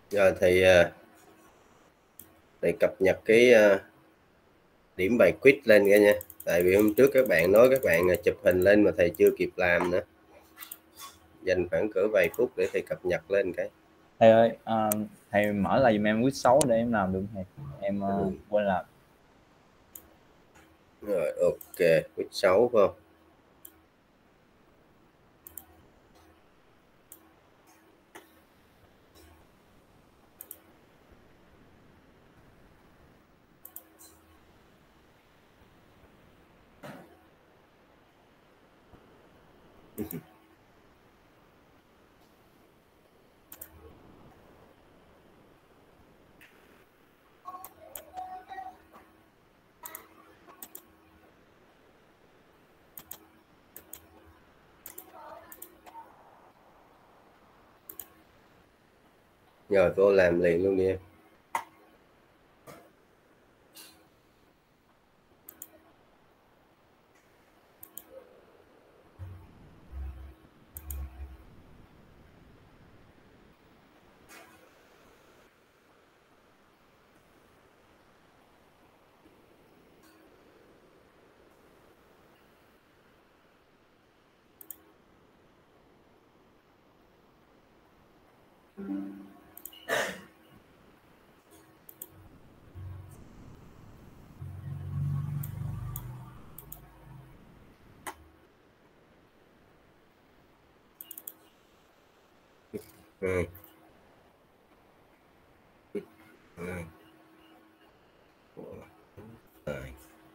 Rồi thầy cập nhật cái điểm bài quiz lên cả nha. Tại vì hôm trước các bạn nói các bạn chụp hình lên mà thầy chưa kịp làm nữa. Dành khoảng cỡ vài phút để thầy cập nhật lên cái. Thầy ơi, thầy mở lại giùm em quiz 6 để em làm được thầy. Em quên làm. Rồi ok, quiz 6 phải không? Rồi cô làm liền luôn đi em. Ừ. Ừ. Rồi.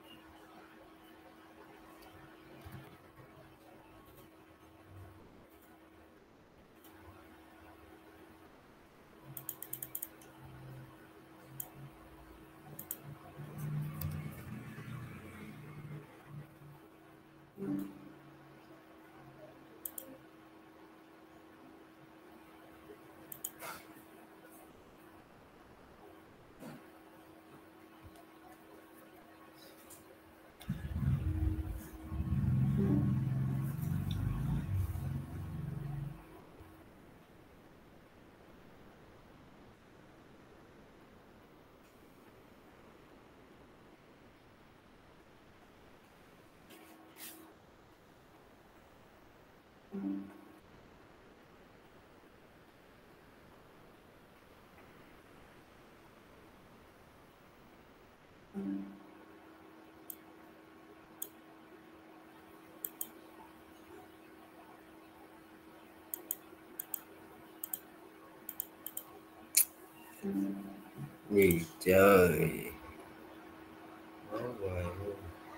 Gì trời. Quá hoài luôn.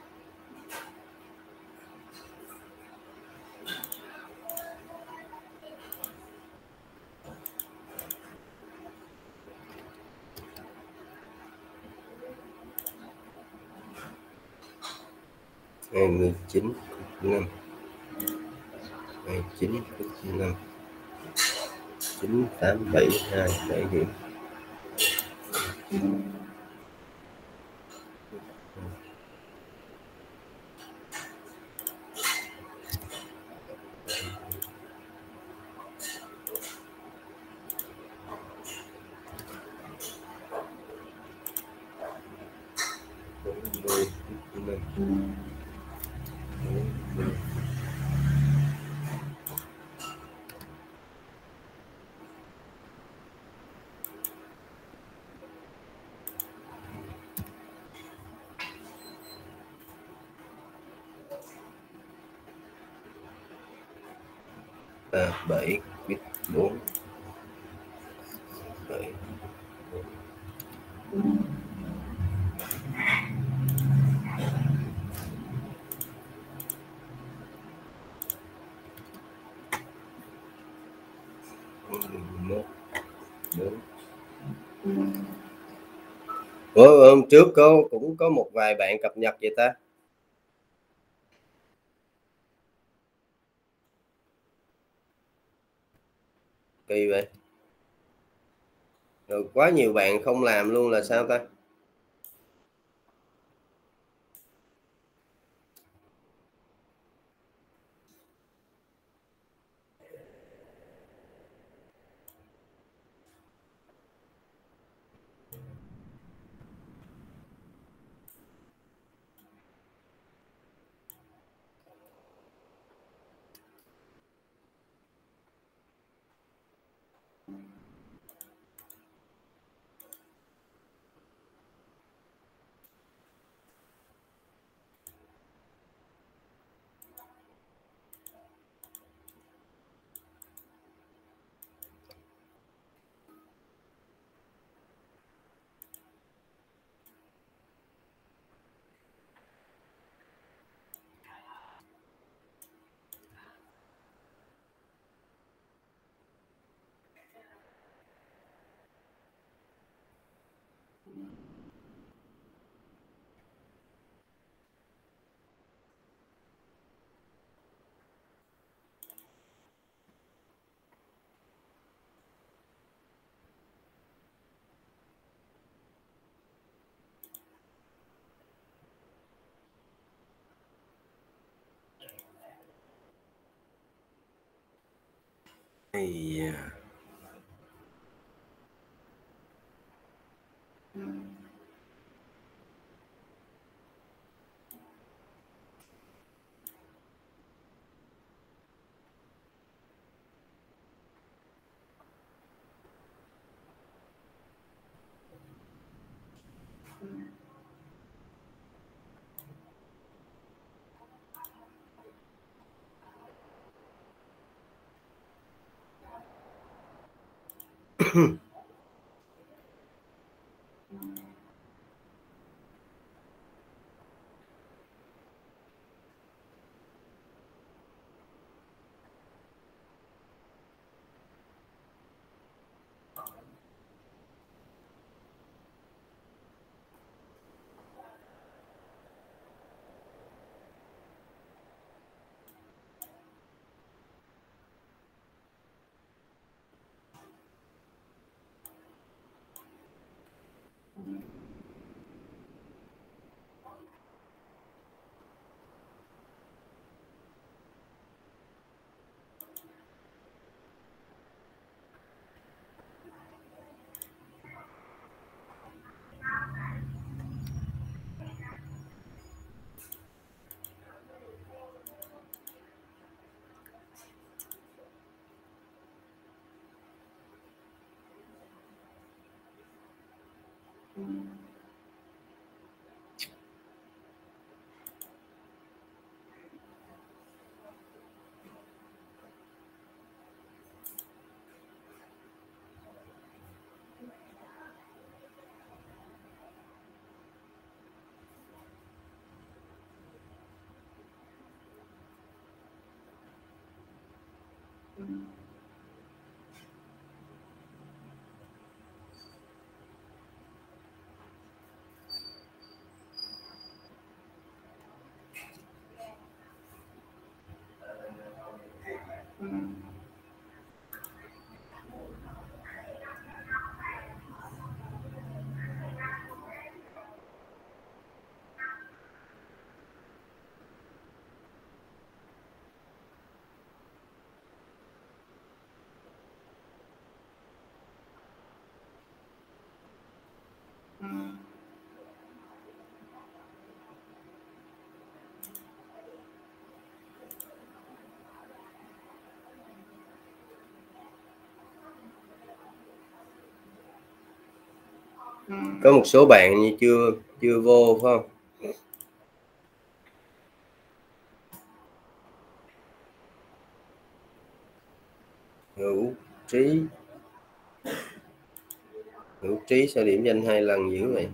Ngày 19/5 29/5 9872 7 điểm. Ba 7 biết 4 7 11 4. Hôm trước cũng có một vài bạn cập nhật vậy ta. Kỳ vậy. Rồi quá nhiều bạn không làm luôn là sao ta? Có một số bạn như chưa vô phải không? Hữu Trí sao điểm danh 2 lần dữ vậy?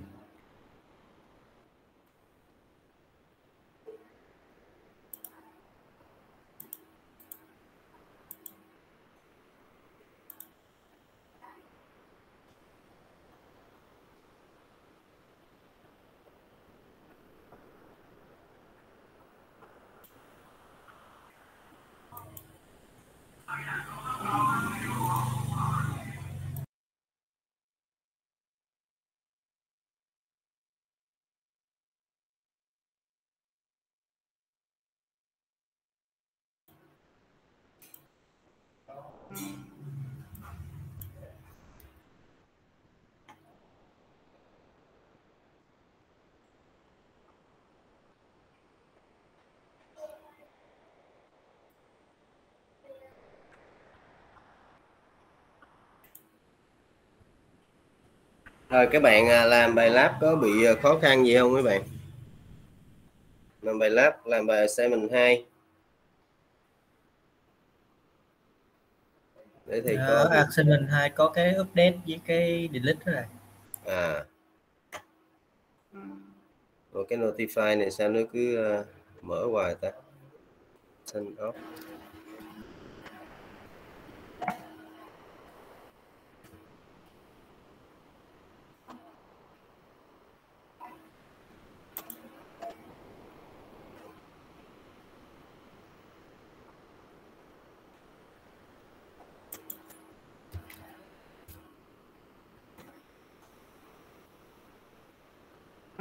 Rồi các bạn làm bài lab có bị khó khăn gì không các bạn? Làm bài lab, làm bài assignment 2 để thầy có assignment 2 có cái update với cái delete đó này. Rồi cái notify này sao nó cứ mở hoài ta? Turn off.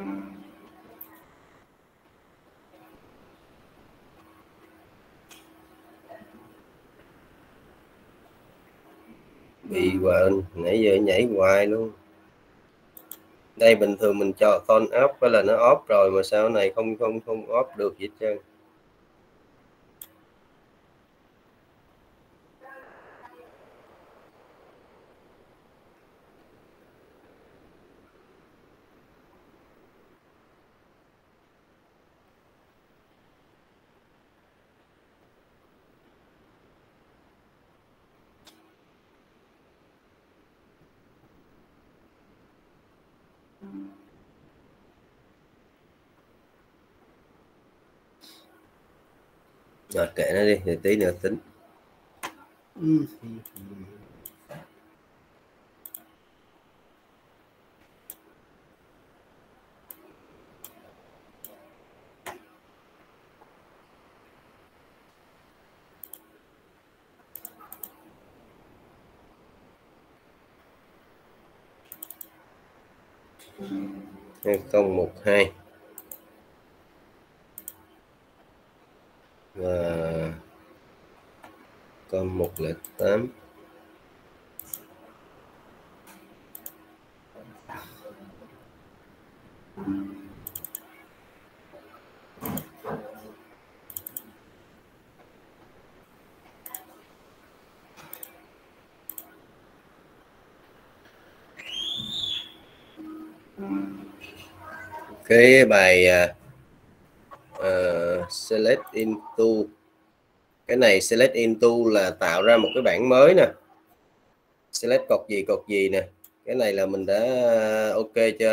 Bị quên, nãy giờ nhảy hoài luôn. Đây bình thường mình cho con off phải là nó off rồi mà sao này không off được gì hết trơn. Rồi kệ nó đi, thì tí nữa tính. Hai không một hai và con 108. Cái bài select into, cái này select into là tạo ra một cái bảng mới nè, select cột gì nè, cái này là mình đã ok chưa?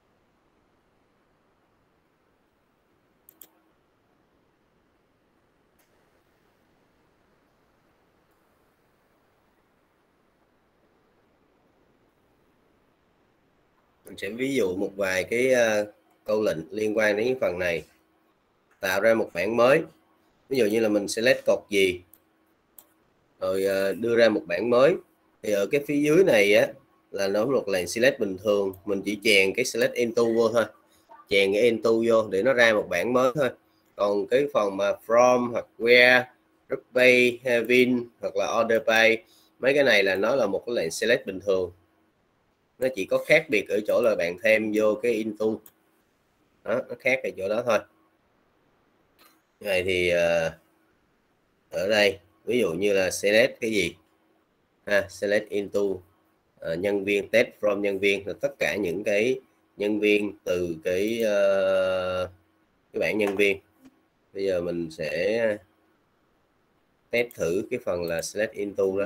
Mình sẽ ví dụ một vài cái câu lệnh liên quan đến phần này. Tạo ra một bảng mới, ví dụ như là mình select cột gì rồi đưa ra một bảng mới, thì ở cái phía dưới này á là nó một lệnh select bình thường, mình chỉ chèn cái select into vô thôi, chèn cái into vô để nó ra một bảng mới thôi. Còn cái phần mà from hoặc where, group pay, having hoặc là order pay, mấy cái này là nó là một cái lệnh select bình thường, nó chỉ có khác biệt ở chỗ là bạn thêm vô cái into đó, nó khác ở chỗ đó thôi. Này thì ở đây ví dụ như là select cái gì select into nhân viên, test from nhân viên, là tất cả những cái nhân viên từ cái bảng nhân viên. Bây giờ mình sẽ test thử cái phần là select into đó.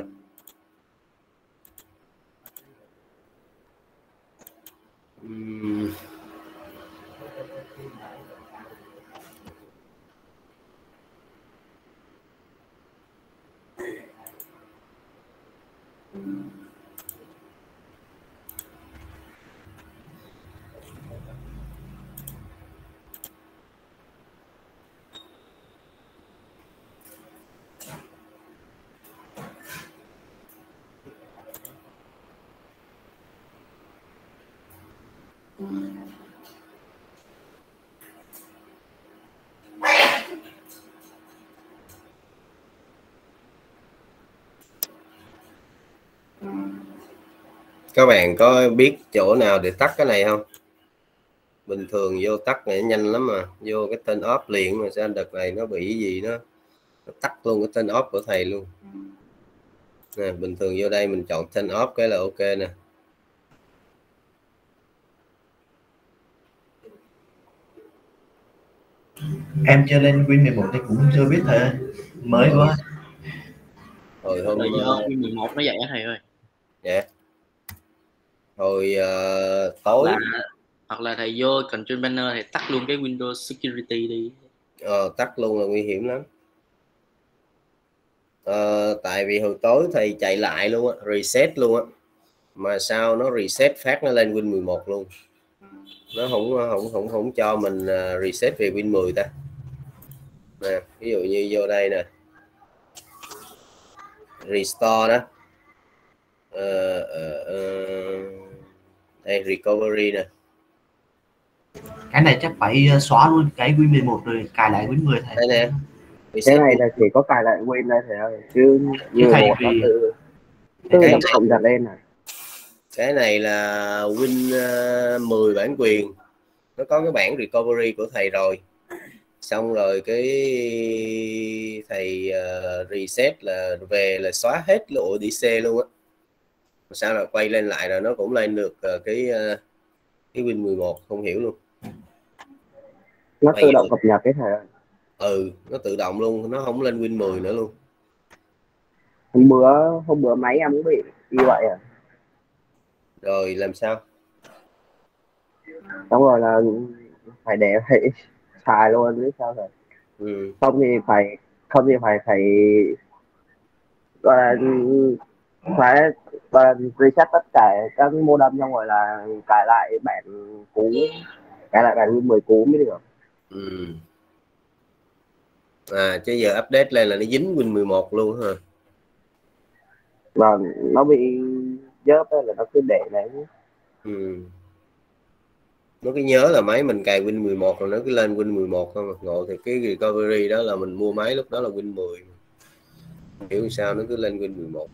Các bạn có biết chỗ nào để tắt cái này không? Bình thường vô tắt này nhanh lắm mà, vô cái tên off liền, mà sao đợt này nó bị gì nó tắt luôn cái tên off của thầy luôn nè. Bình thường vô đây mình chọn tên off cái là ok nè. Em chơi lên Win 11 thì cũng chưa biết thầy, mới quá. Hồi hôm Win 11 nó vậy á thầy ơi. Dạ. Hồi tối hoặc là thầy vô control banner thì tắt luôn cái Windows Security đi. Tắt luôn là nguy hiểm lắm. Tại vì hồi tối thầy chạy lại luôn á, reset luôn á, mà sao nó reset phát nó lên Win 11 luôn, nó không cho mình reset về Win 10 ta nè. Ví dụ như vô đây nè, restore đó, đây recovery nè, Cái này chắc phải xóa luôn cái Win 11 rồi cài lại Win 10 thầy. Đây nè, Cái này là chỉ có cài lại Win đây thầy ơi, chứ Chứ thầy 11 nó vì tự cái động cộng dần lên này. Cái này là Win 10 bản quyền, nó có cái bản recovery của thầy rồi, xong rồi cái thầy reset là về là xóa hết lộ DC luôn á, sao là quay lên lại rồi nó cũng lên được cái Win 11, không hiểu luôn. Nó Quay tự động được. cập nhật cái thầy ơi. Nó tự động luôn, nó không lên Win 10 nữa luôn. Hôm bữa máy em cũng bị như vậy à. Rồi làm sao? Xong rồi là phải để phải xài luôn chứ sao rồi. Không thì phải phải gọi là phải reset tất cả các modem, xong rồi là cài lại bản cũ, cài lại bản Win 10 cũ mới được. Chứ giờ update lên là nó dính Win 11 luôn hả? Và nó bị dớp là nó cứ để đấy. Nó cứ nhớ là máy mình cài Win 11 rồi nó cứ lên Win 11 không. Ngộ thì cái recovery đó là mình mua máy lúc đó là Win 10, hiểu sao nó cứ lên Win 11.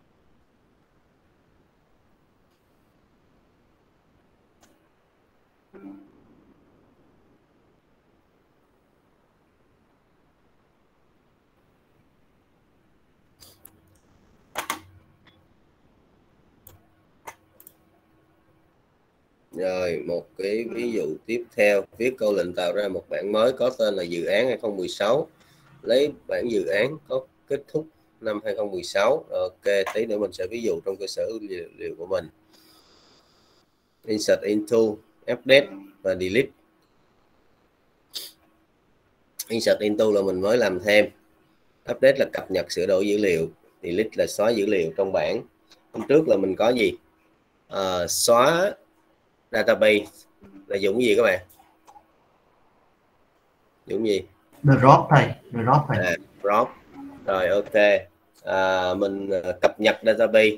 Rồi một cái ví dụ tiếp theo, viết câu lệnh tạo ra một bản mới có tên là dự án 2016, lấy bản dự án có kết thúc năm 2016. Ok, tí nữa mình sẽ ví dụ trong cơ sở dữ liệu của mình. Insert into, update và delete. Insert into là mình mới làm thêm, update là cập nhật sửa đổi dữ liệu, delete là xóa dữ liệu trong bản. Hôm trước là mình có gì? Xóa database là dùng gì các bạn? Dùng gì? Drop thầy. Drop. Rồi ok. Mình cập nhật database.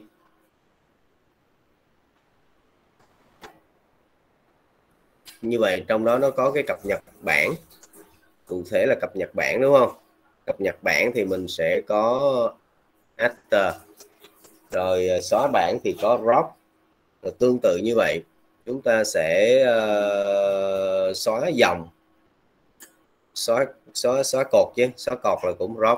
Như vậy trong đó nó có cái cập nhật bản, cụ thể là cập nhật bản đúng không? Cập nhật bản thì mình sẽ có after, rồi xóa bản thì có drop. Rồi tương tự như vậy chúng ta sẽ xóa dòng, xóa cột chứ, xóa cột là cũng drop.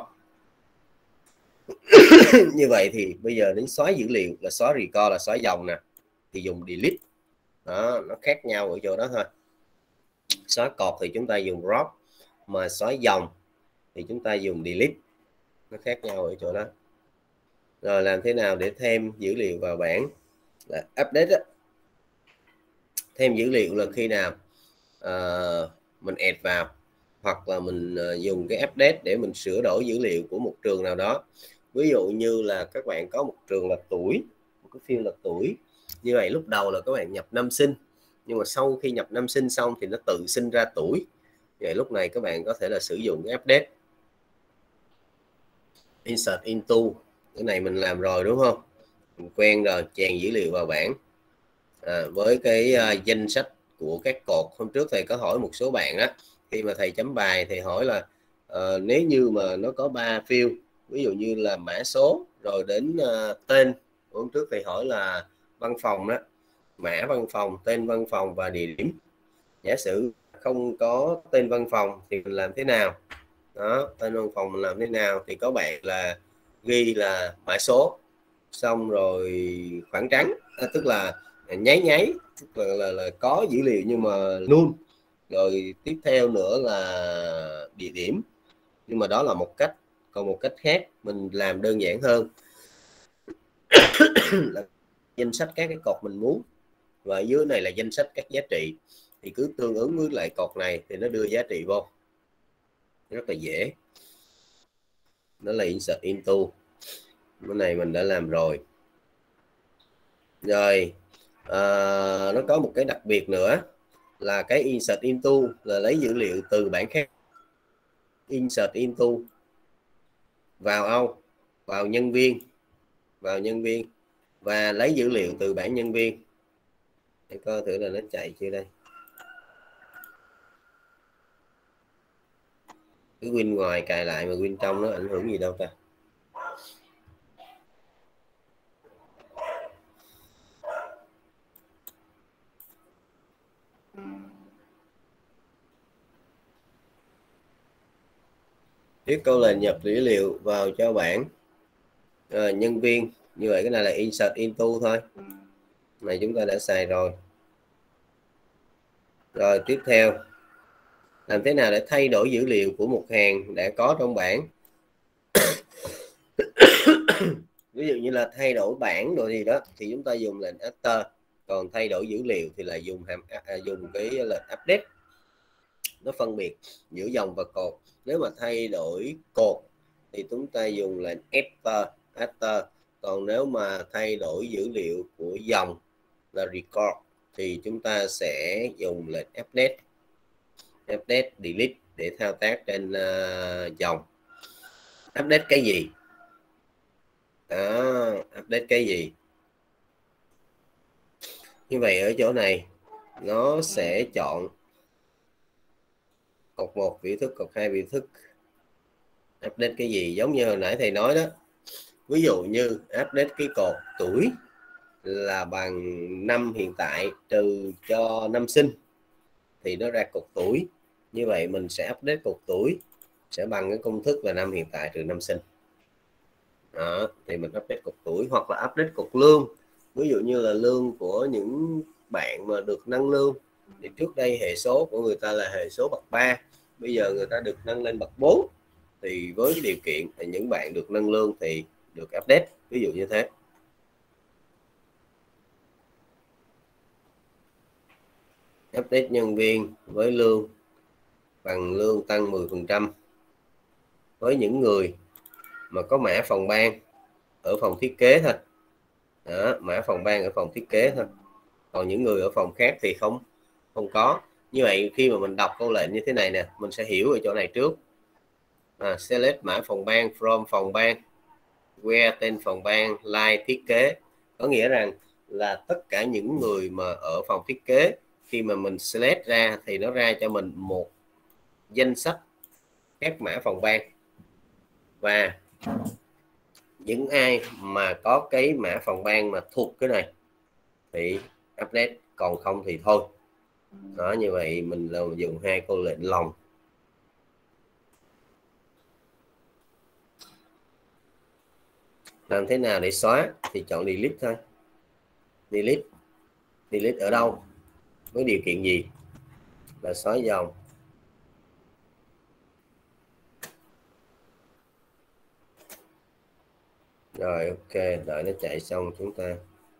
Như vậy thì bây giờ đến xóa dữ liệu là xóa record là xóa dòng nè, thì dùng delete. Đó, nó khác nhau ở chỗ đó thôi. Xóa cột thì chúng ta dùng drop, mà xóa dòng thì chúng ta dùng delete, nó khác nhau ở chỗ đó. Rồi làm thế nào để thêm dữ liệu vào bảng là update đó. Thêm dữ liệu là khi nào mình add vào, hoặc là mình dùng cái update để mình sửa đổi dữ liệu của một trường nào đó. Ví dụ như là các bạn có một trường là tuổi, một cái field là tuổi, như vậy lúc đầu là các bạn nhập năm sinh, nhưng mà sau khi nhập năm sinh xong thì nó tự sinh ra tuổi. Vậy lúc này các bạn có thể là sử dụng cái update. Insert into, cái này mình làm rồi đúng không? Mình quen rồi, chèn dữ liệu vào bảng với cái danh sách của các cột. Hôm trước thầy có hỏi một số bạn đó, khi mà thầy chấm bài thì hỏi là nếu như mà nó có 3 field, ví dụ như là mã số rồi đến tên. Hôm trước thầy hỏi là văn phòng đó, mã văn phòng, tên văn phòng và địa điểm. Giả sử không có tên văn phòng thì mình làm thế nào? Đó, tên văn phòng mình làm thế nào? Thì có bạn là ghi là mã số, xong rồi khoảng trắng, tức là nháy, tức là có dữ liệu nhưng mà null. Rồi tiếp theo nữa là địa điểm, nhưng mà đó là một cách. Còn một cách khác mình làm đơn giản hơn là danh sách các cái cột mình muốn, và ở dưới này là danh sách các giá trị, thì cứ tương ứng với lại cột này thì nó đưa giá trị vô, rất là dễ. Đó là insert into. Cái này mình đã làm rồi. Rồi nó có một cái đặc biệt nữa là cái insert into là lấy dữ liệu từ bảng khác. Insert into vào đâu? Vào nhân viên, và lấy dữ liệu từ bảng nhân viên. Để coi thử là nó chạy chưa đây. cái Win ngoài cài lại mà Win trong nó ảnh hưởng gì đâu ta. Viết câu lệnh nhập dữ liệu vào cho bảng nhân viên, như vậy cái này là insert into thôi, này chúng ta đã xài rồi. Rồi tiếp theo, làm thế nào để thay đổi dữ liệu của một hàng đã có trong bảng. Ví dụ như là thay đổi bảng đồ gì đó thì chúng ta dùng lệnh alter, còn thay đổi dữ liệu thì là dùng dùng cái lệnh update. Nó phân biệt giữa dòng và cột. Nếu mà thay đổi cột thì chúng ta dùng lệnh alter, còn nếu mà thay đổi dữ liệu của dòng là record thì chúng ta sẽ dùng lệnh update delete để thao tác trên dòng. Update cái gì đó, update cái gì. Như vậy ở chỗ này nó sẽ chọn cột 1 biểu thức, cột 2 biểu thức. Update cái gì, giống như hồi nãy thầy nói đó, ví dụ như update cái cột tuổi là bằng năm hiện tại trừ cho năm sinh thì nó ra cột tuổi. Như vậy mình sẽ update cột tuổi sẽ bằng cái công thức là năm hiện tại trừ năm sinh đó, thì mình update cột tuổi. Hoặc là update cột lương, ví dụ như là lương của những bạn mà được nâng lương thì trước đây hệ số của người ta là hệ số bậc 3, bây giờ người ta được nâng lên bậc 4 thì với cái điều kiện thì những bạn được nâng lương thì được update, ví dụ như thế. Update nhân viên với lương bằng lương tăng 10% với những người mà có mã phòng ban ở phòng thiết kế thôi đó, mã phòng ban ở phòng thiết kế thôi, còn những người ở phòng khác thì không có. Như vậy khi mà mình đọc câu lệnh như thế này nè, mình sẽ hiểu ở chỗ này trước. Select mã phòng ban from phòng ban, where tên phòng ban, line thiết kế, có nghĩa rằng là tất cả những người mà ở phòng thiết kế, khi mà mình select ra thì nó ra cho mình một danh sách các mã phòng ban, và những ai mà có cái mã phòng ban mà thuộc cái này thì update, còn không thì thôi đó. Như vậy mình là dùng hai câu lệnh lòng. Làm thế nào để xóa thì chọn delete thôi. Delete ở đâu, với điều kiện gì, là xóa dòng. Rồi ok, đợi nó chạy xong chúng ta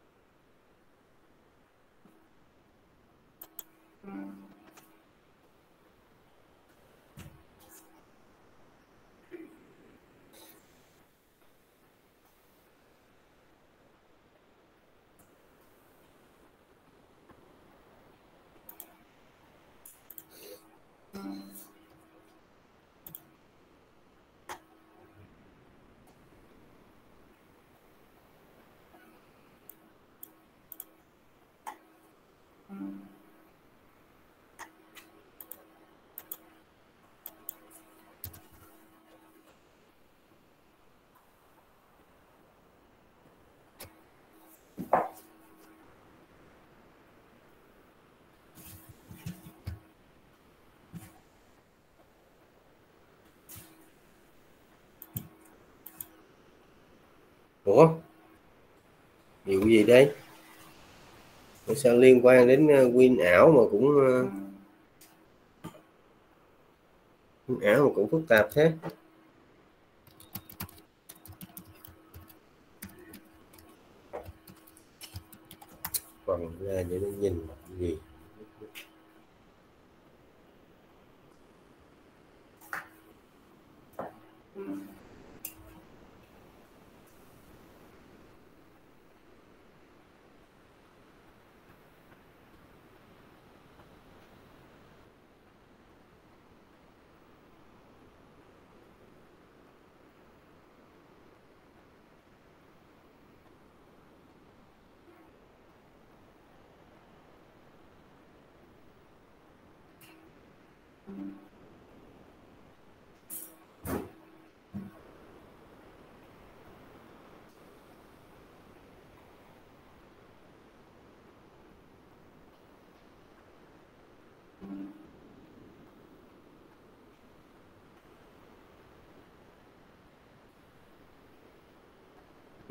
ủa điều gì đấy, sao liên quan đến Win ảo mà cũng phức tạp thế. Còn ra để nó nhìn gì.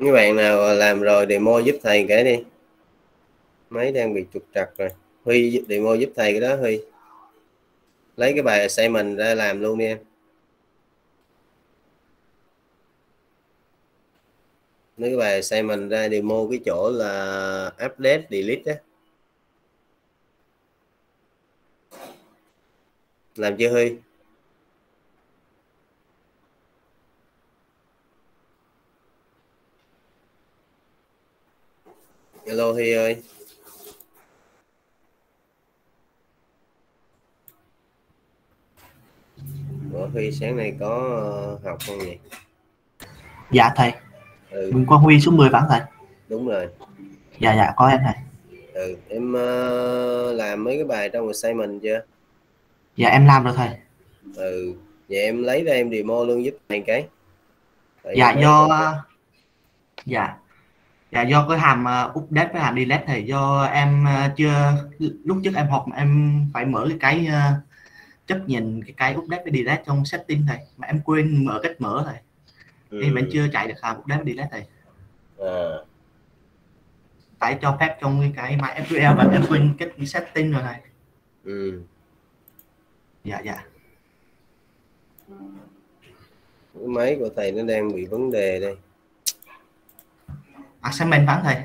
Các bạn nào làm rồi demo giúp thầy cái đi, máy đang bị trục trặc rồi. Huy demo giúp thầy cái đó. Huy lấy cái bài assignment ra làm luôn đi em. Lấy cái bài assignment ra demo cái chỗ là update delete á. Làm chưa Huy? Hello Huy ơi. Ủa, Huy sáng nay có học không nhỉ? Dạ thầy. Mình Quang Huy số 10 vắng thầy. Đúng rồi. Dạ có em thầy. Em làm mấy cái bài trong assignment chưa? Dạ em làm rồi thầy. Vậy em lấy ra em demo luôn giúp thầy cái. Dạ do cái hàm update với hàm delete thì do em chưa, lúc trước em học mà em phải mở cái chấp nhận cái update với delete trong setting thầy, mà em quên mở cách mở thầy. Nên vẫn chưa chạy được hàm update delete thầy. Tại cho phép trong cái MySQL và em quên cách setting rồi thầy. Dạ. Cái máy của thầy nó đang bị vấn đề đây. Assignment vắng thầy.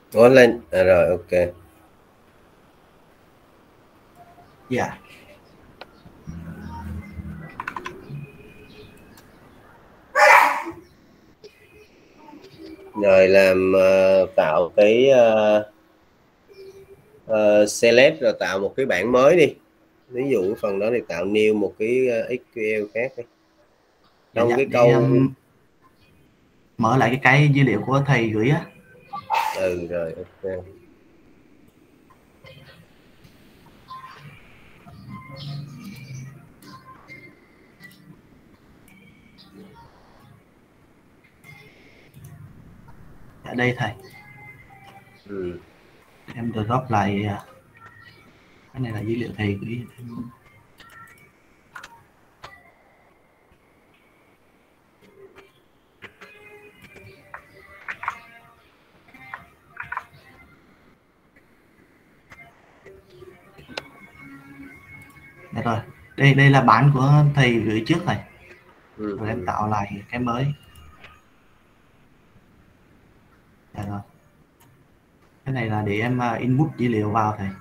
Ngó lên rồi, ok. Dạ. Rồi làm tạo cái select, rồi tạo một cái bảng mới đi. Ví dụ phần đó thì tạo new một cái SQL khác đi. Dạ, Trong dạ, cái để câu mở lại cái dữ liệu của thầy gửi á. Rồi, ok. Ở đây thầy. Em drop lại cái này là dữ liệu thầy gửi. Dạ rồi, đây là bản của thầy gửi trước thầy. Rồi em tạo lại cái mới. Dạ rồi. Cái này là để em input dữ liệu vào thầy.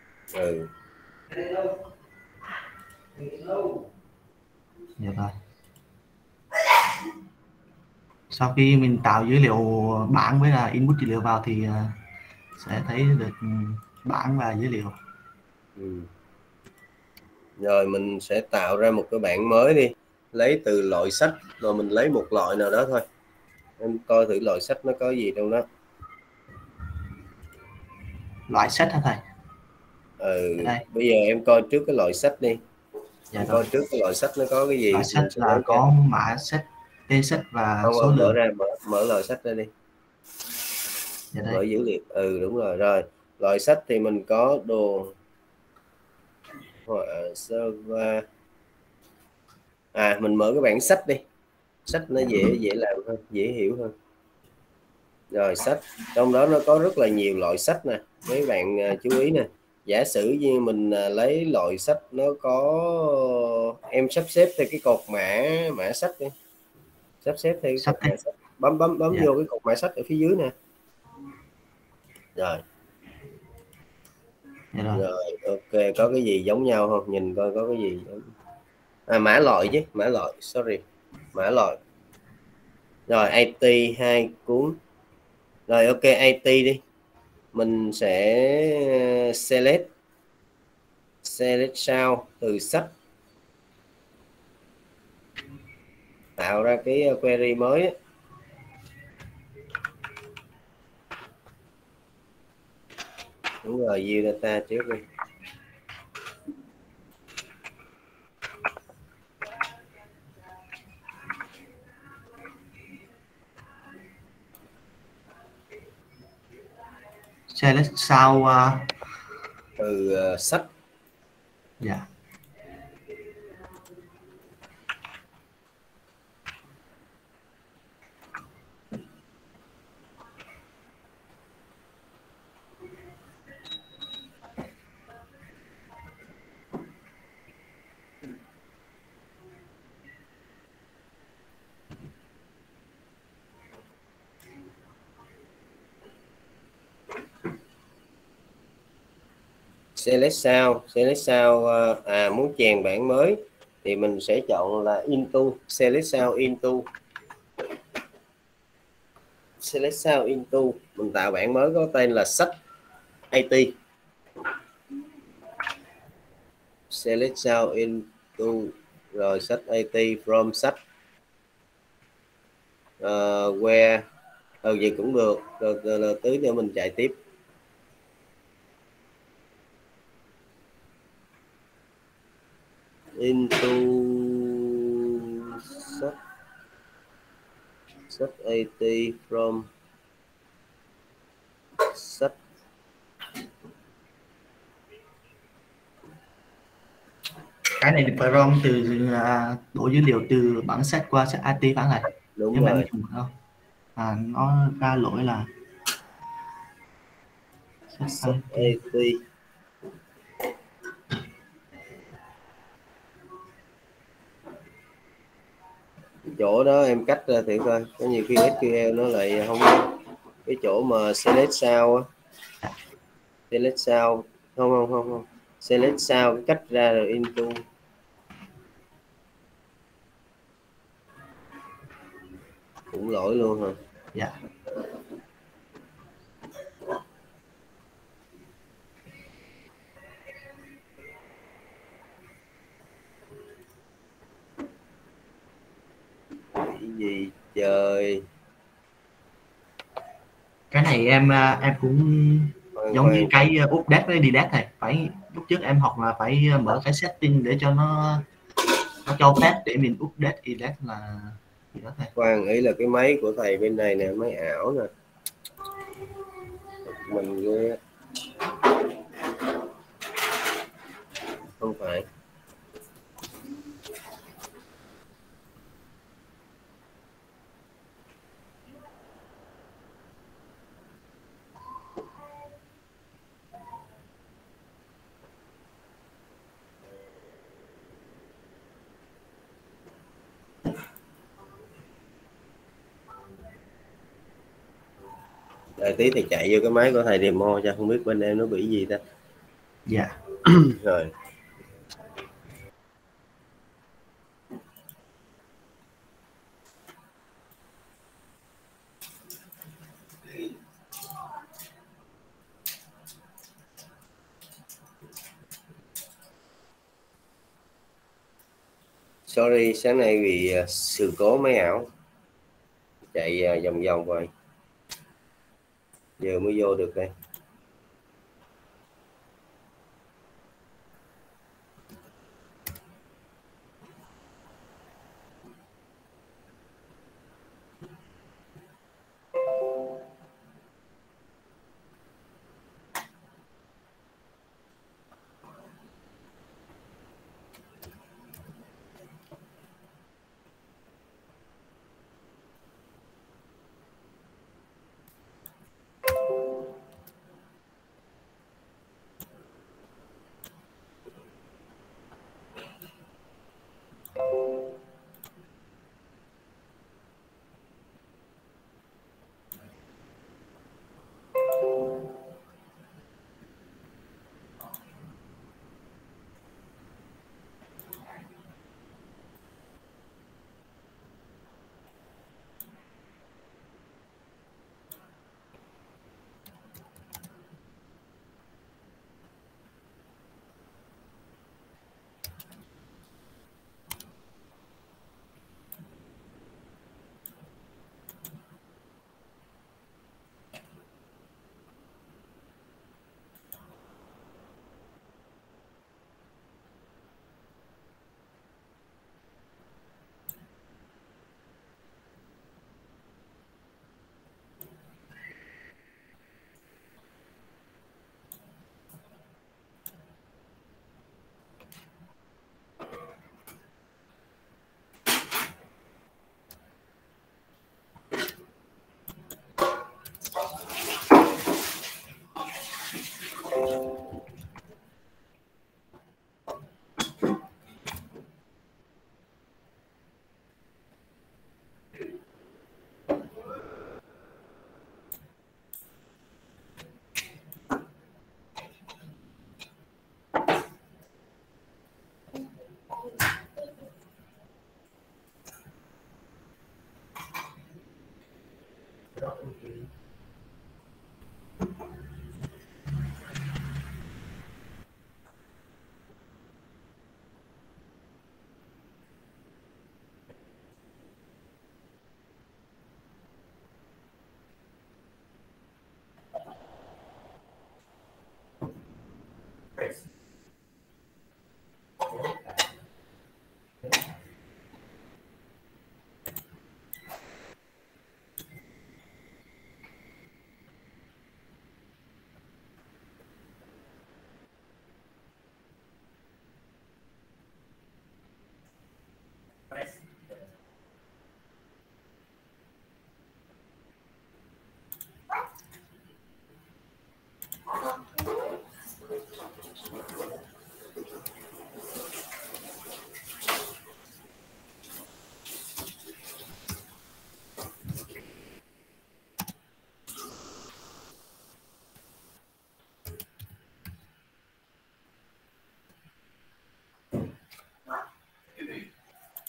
Dạ rồi. Sau khi mình tạo dữ liệu bảng với là input dữ liệu vào thì sẽ thấy được bảng và dữ liệu. Rồi mình sẽ tạo ra một cái bảng mới đi, lấy từ loại sách, rồi mình lấy một loại nào đó thôi. Em coi thử loại sách nó có gì trong đó. Loại sách hả thầy? Bây giờ em coi trước cái loại sách đi. Dạ coi trước cái loại sách nó có cái gì. Loại sách là có mã sách, tên sách và số lượng. Mở loại sách ra đi. Dạ Mở dữ liệu. Đúng rồi. Rồi loại sách thì mình có đồ họa server. Mình mở cái bảng sách đi. Sách nó dễ làm hơn, dễ hiểu hơn. Rồi sách, trong đó nó có rất là nhiều loại sách nè, mấy bạn chú ý nè. Giả sử như mình lấy loại sách nó có, em sắp xếp theo cái cột mã sách đi, sắp xếp theo cái cột mã sách, bấm vô cái cột mã sách ở phía dưới nè. Rồi ok, có cái gì giống nhau không, nhìn coi có cái gì. Mã loại chứ, mã loại, sorry, mã loại. Rồi IT 2 cuốn. Rồi ok, IT đi, mình sẽ select sao từ sách, tạo ra cái query mới. Đúng rồi, view data trước đi. Select sau từ sách. Dạ. Select sao, muốn chèn bảng mới thì mình sẽ chọn là into, select sao into, mình tạo bảng mới có tên là sách IT. Select sao into, rồi sách IT from sách where gì cũng được. Rồi tới để mình chạy tiếp. Into sách IT from sách. Cái này phải rom từ đổ dữ liệu từ bảng sách qua sách IT bảng này. Đúng nhưng rồi. mà em dùng không? Nó ra lỗi là sách IT. Chỗ đó em cách ra thử coi, có nhiều khi SQL nó lại cái chỗ mà select sao á, select sao không select sao cái cách ra rồi into cũng lỗi luôn hả? Dạ. Cái gì trời, Cái này em cũng giống như cái update với delete này, phải lúc trước em học là phải mở cái setting để cho nó cho phép để mình update delete là gì đó thầy. Khoan, ý là cái máy của thầy bên này nè, máy ảo nè, mình ghê. Không phải, đợi tí thì chạy vô cái máy của thầy demo cho, không biết bên em nó bị gì ta. Dạ. Rồi sorry, sáng nay vì sự cố máy ảo, chạy vòng vòng rồi, giờ mới vô được đây.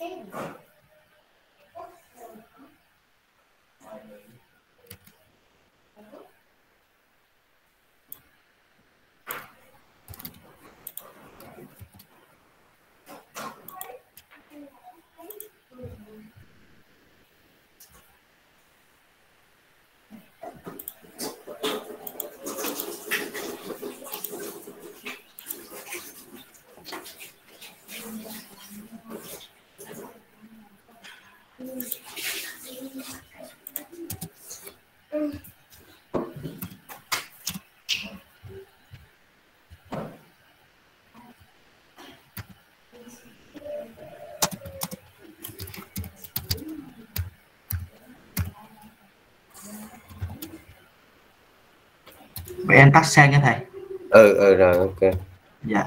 Vậy em tắt sang nha thầy. Rồi ok. Dạ.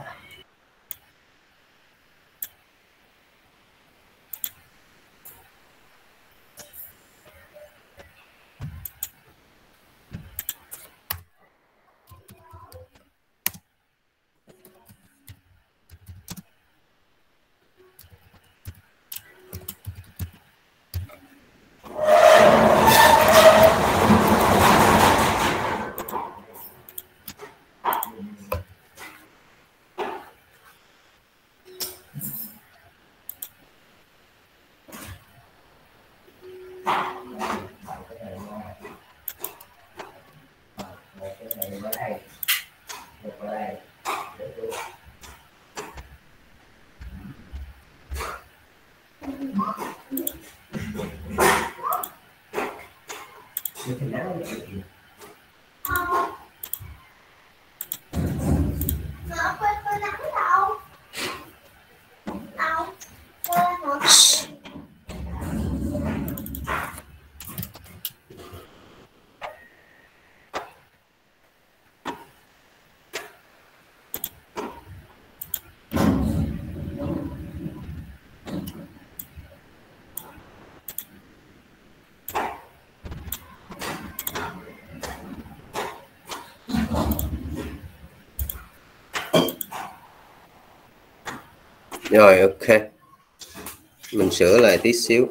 Rồi ok, mình sửa lại tí xíu.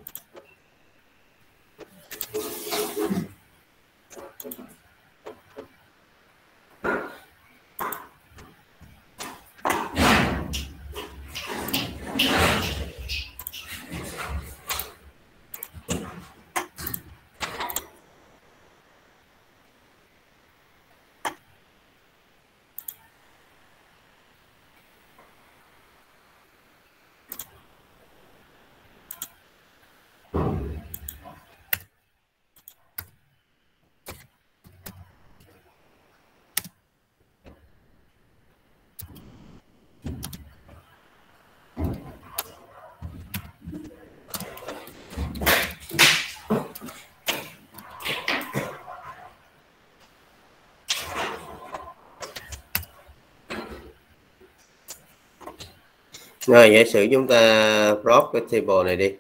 Rồi giả sử chúng ta crop cái table này đi,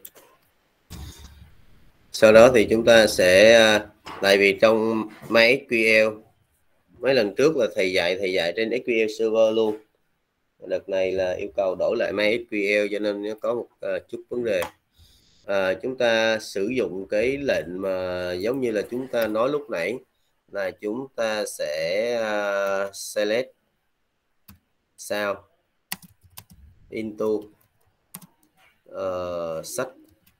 sau đó thì chúng ta sẽ, tại vì trong MySQL mấy lần trước là thầy dạy trên SQL Server luôn, đợt này là yêu cầu đổi lại MySQL cho nên nó có một chút vấn đề. Chúng ta sử dụng cái lệnh mà giống như là chúng ta nói lúc nãy, là chúng ta sẽ select sao into sách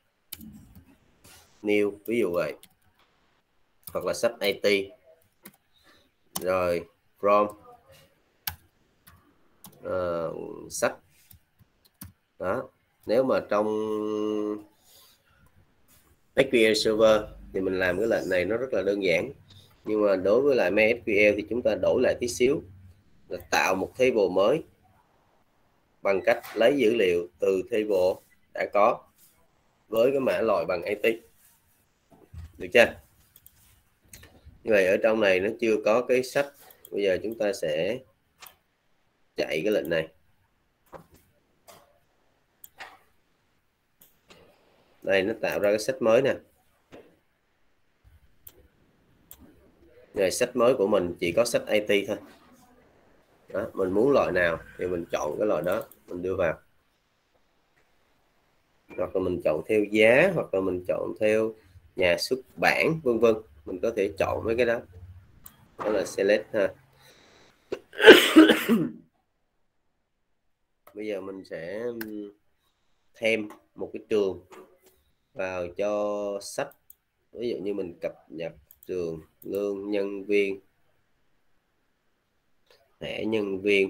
new, ví dụ vậy, hoặc là sách IT, rồi from sách đó. Nếu mà trong SQL Server thì mình làm cái lệnh này nó rất là đơn giản, nhưng mà đối với lại MySQL thì chúng ta đổi lại tí xíu, là tạo một table mới bằng cách lấy dữ liệu từ table đã có với cái mã loại bằng IT, được chưa? Như vậy ở trong này nó chưa có cái sách, bây giờ chúng ta sẽ chạy cái lệnh này. Đây nó tạo ra cái sách mới nè. Này, sách mới của mình chỉ có sách IT thôi. Đó, mình muốn loại nào thì mình chọn cái loại đó mình đưa vào. hoặc là mình chọn theo giá, hoặc là mình chọn theo nhà xuất bản, vân vân. Mình có thể chọn mấy cái đó, đó là select ha. Bây giờ mình sẽ thêm một cái trường vào cho sách. Ví dụ như mình cập nhật trường lương nhân viên, thẻ nhân viên,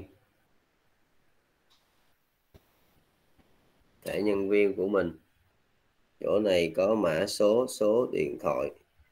thẻ nhân viên của mình. Chỗ này có mã số điện thoại.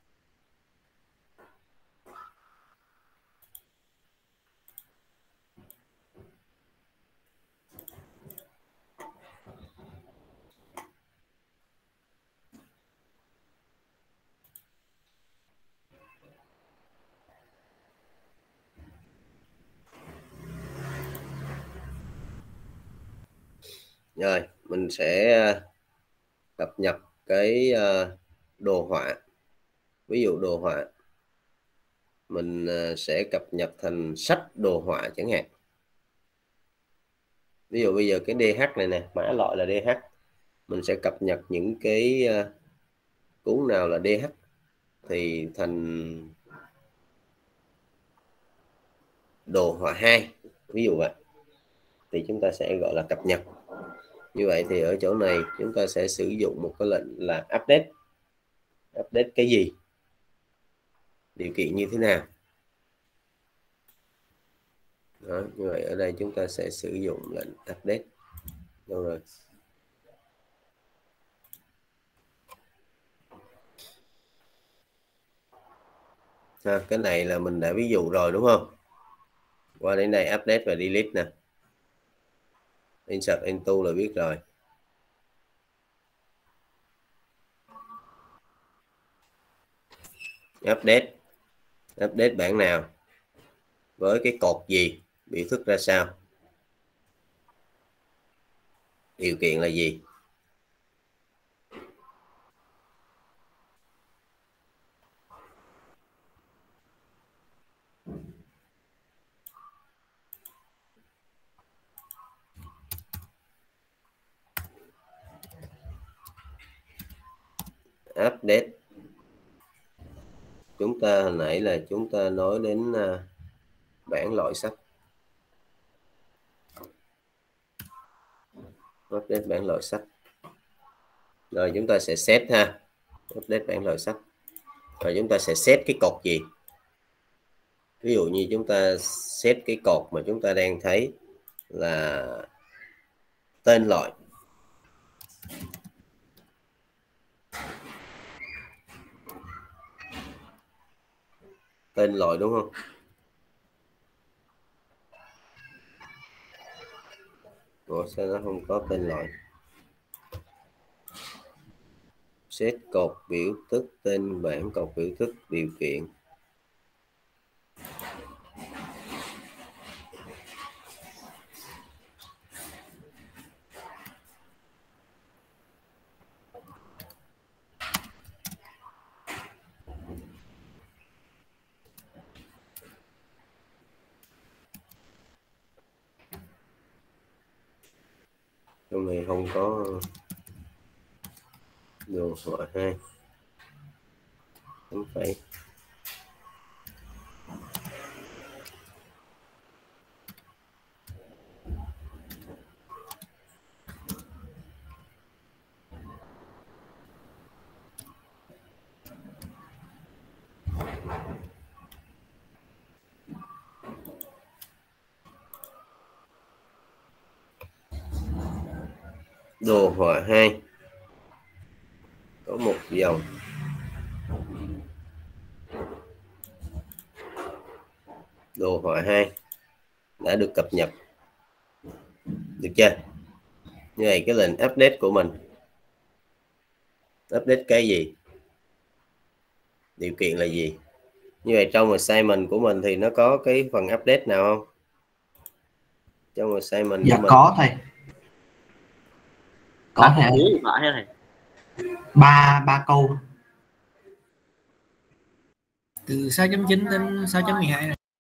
Rồi mình sẽ cập nhật cái đồ họa. Ví dụ đồ họa mình sẽ cập nhật thành sách đồ họa chẳng hạn. Ví dụ bây giờ cái DH này nè, mã loại là DH, mình sẽ cập nhật những cái cuốn nào là DH thì thành đồ họa 2, ví dụ vậy, thì chúng ta sẽ gọi là cập nhật. Như vậy thì ở chỗ này chúng ta sẽ sử dụng một cái lệnh là update. Update cái gì, điều kiện như thế nào. Đó, như vậy ở đây chúng ta sẽ sử dụng lệnh update. Đâu rồi? Cái này là mình đã ví dụ rồi đúng không? Qua đến đây update và delete nè. Insert into là biết rồi. Update bản nào, với cái cột gì, biểu thức ra sao, điều kiện là gì. Update, chúng ta hồi nãy là chúng ta nói đến bảng loại sách. Update bảng loại sách. Rồi chúng ta sẽ set ha. Update bảng loại sách. Rồi chúng ta sẽ set cái cột gì. Ví dụ như chúng ta set cái cột mà chúng ta đang thấy là tên loại. Tên loại đúng không? Ủa sao nó không có tên loại? Set cột biểu thức tên bảng cột biểu thức điều kiện. Trong này không có đồ họa 2. Không phải. Đồ họa 2 có một dòng. Đồ họa 2 đã được cập nhật. Được chưa? Như vậy cái lệnh update của mình, update cái gì, điều kiện là gì. Như vậy trong assignment của mình thì nó có cái phần update nào không? Trong assignment dạ của mình có thầy, có thầy. ba câu từ 6.9 đến 6.12 này.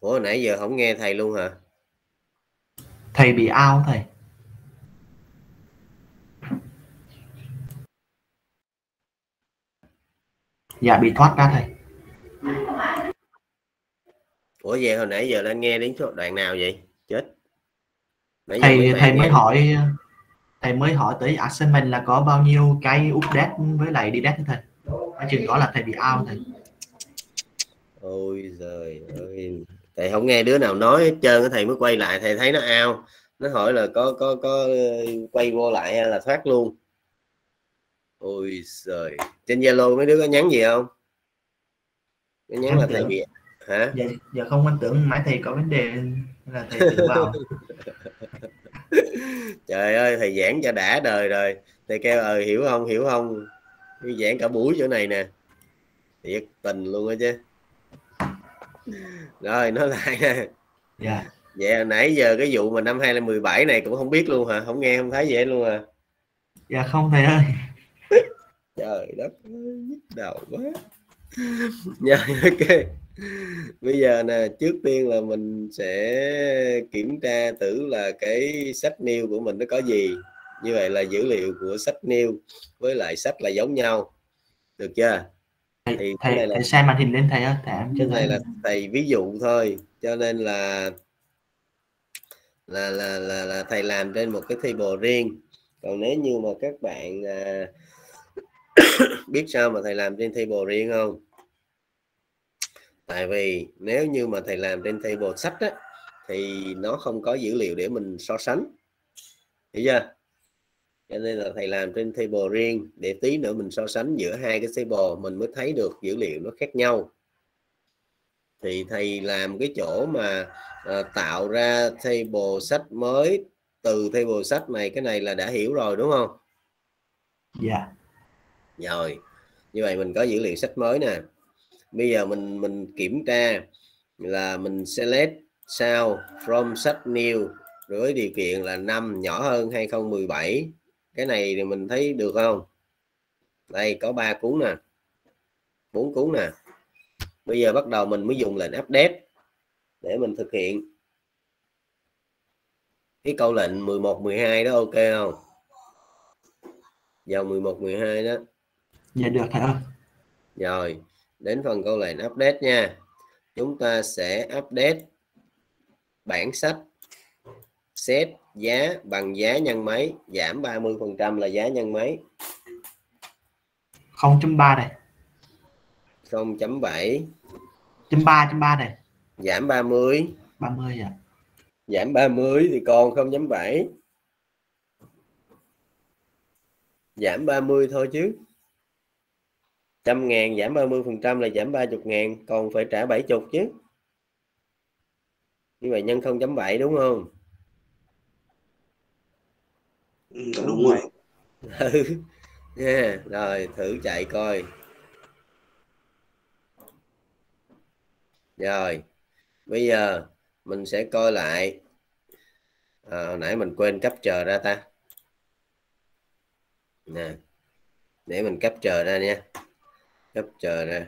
Ủa nãy giờ không nghe thầy luôn hả? Thầy bị out thầy. Dạ bị thoát ra thầy. Ủa vậy hồi nãy giờ lên nghe đến số đoạn nào vậy? Chết. Nãy giờ Thầy mới nghe. hỏi, thầy mới hỏi tới assignment là có bao nhiêu cái update với lại delete thầy. Ở chừng đó là thầy bị out thầy. Ôi giời ơi, thầy không nghe đứa nào nói hết trơn, thầy mới quay lại thầy thấy nó out, nó hỏi là có quay vô lại hay là thoát luôn. Ôi giời, trên Zalo mấy đứa có nhắn gì không? Có nhắn là thầy bị hả? Dạ không, anh tưởng mãi thầy có vấn đề là thầy tự vào. Trời ơi, thầy giảng cho đã đời rồi, thầy kêu hiểu không, đi giảng cả buổi chỗ này nè, thiệt tình luôn á chứ. Rồi nói lại nè. Dạ. Vậy nãy giờ cái vụ mà năm 2017 này cũng không biết luôn hả? Không nghe không thấy vậy luôn à? Dạ không thầy ơi. Trời đất ơi, nhức đầu quá. Rồi ok. Bây giờ nè, trước tiên là mình sẽ kiểm tra thử là cái sách new của mình nó có gì. Như vậy là dữ liệu của sách new với lại sách là giống nhau. Được chưa? Thì cái này là Thầy xem màn hình lên thầy ơi, thầy em chưa cái này thấy. là thầy ví dụ thôi, cho nên là thầy làm trên một cái table riêng. Còn nếu như mà các bạn biết sao mà thầy làm trên table riêng không? Tại vì nếu như mà thầy làm trên table sách á, thì nó không có dữ liệu để mình so sánh, hiểu chưa? Cho nên là thầy làm trên table riêng để tí nữa mình so sánh giữa hai cái table mình mới thấy được dữ liệu nó khác nhau. Thì thầy làm cái chỗ mà tạo ra table sách mới từ table sách này, cái này là đã hiểu rồi đúng không? Dạ. Rồi, như vậy mình có dữ liệu sách mới nè. Bây giờ mình kiểm tra là mình select sao from sách new với điều kiện là 5 nhỏ hơn 2017. Cái này thì mình thấy được không? Đây có 3 cuốn nè, 4 cuốn nè. Bây giờ bắt đầu mình mới dùng lệnh update để mình thực hiện cái câu lệnh 11 12 đó, ok không? Vào 11 12 đó. Dạ được thầy ơi. Rồi, đến phần câu lệnh update nha. Chúng ta sẽ update bảng sách, set giá bằng giá nhân mấy, giảm 30% là giá nhân mấy? 0.3 này. 0.7. 0.3 này. Giảm 30. 30 dạ. Giảm 30 thì còn 0.7. Giảm 30 thôi chứ. 100.000 giảm 30% là giảm 30.000, còn phải trả 70 chứ. Như vậy nhân 0.7 đúng không? Đúng rồi. Nha, rồi thử chạy coi. Rồi, bây giờ mình sẽ coi lại. Hồi nãy mình quên capture ra ta. Nè, để mình capture ra nha. Capture ra.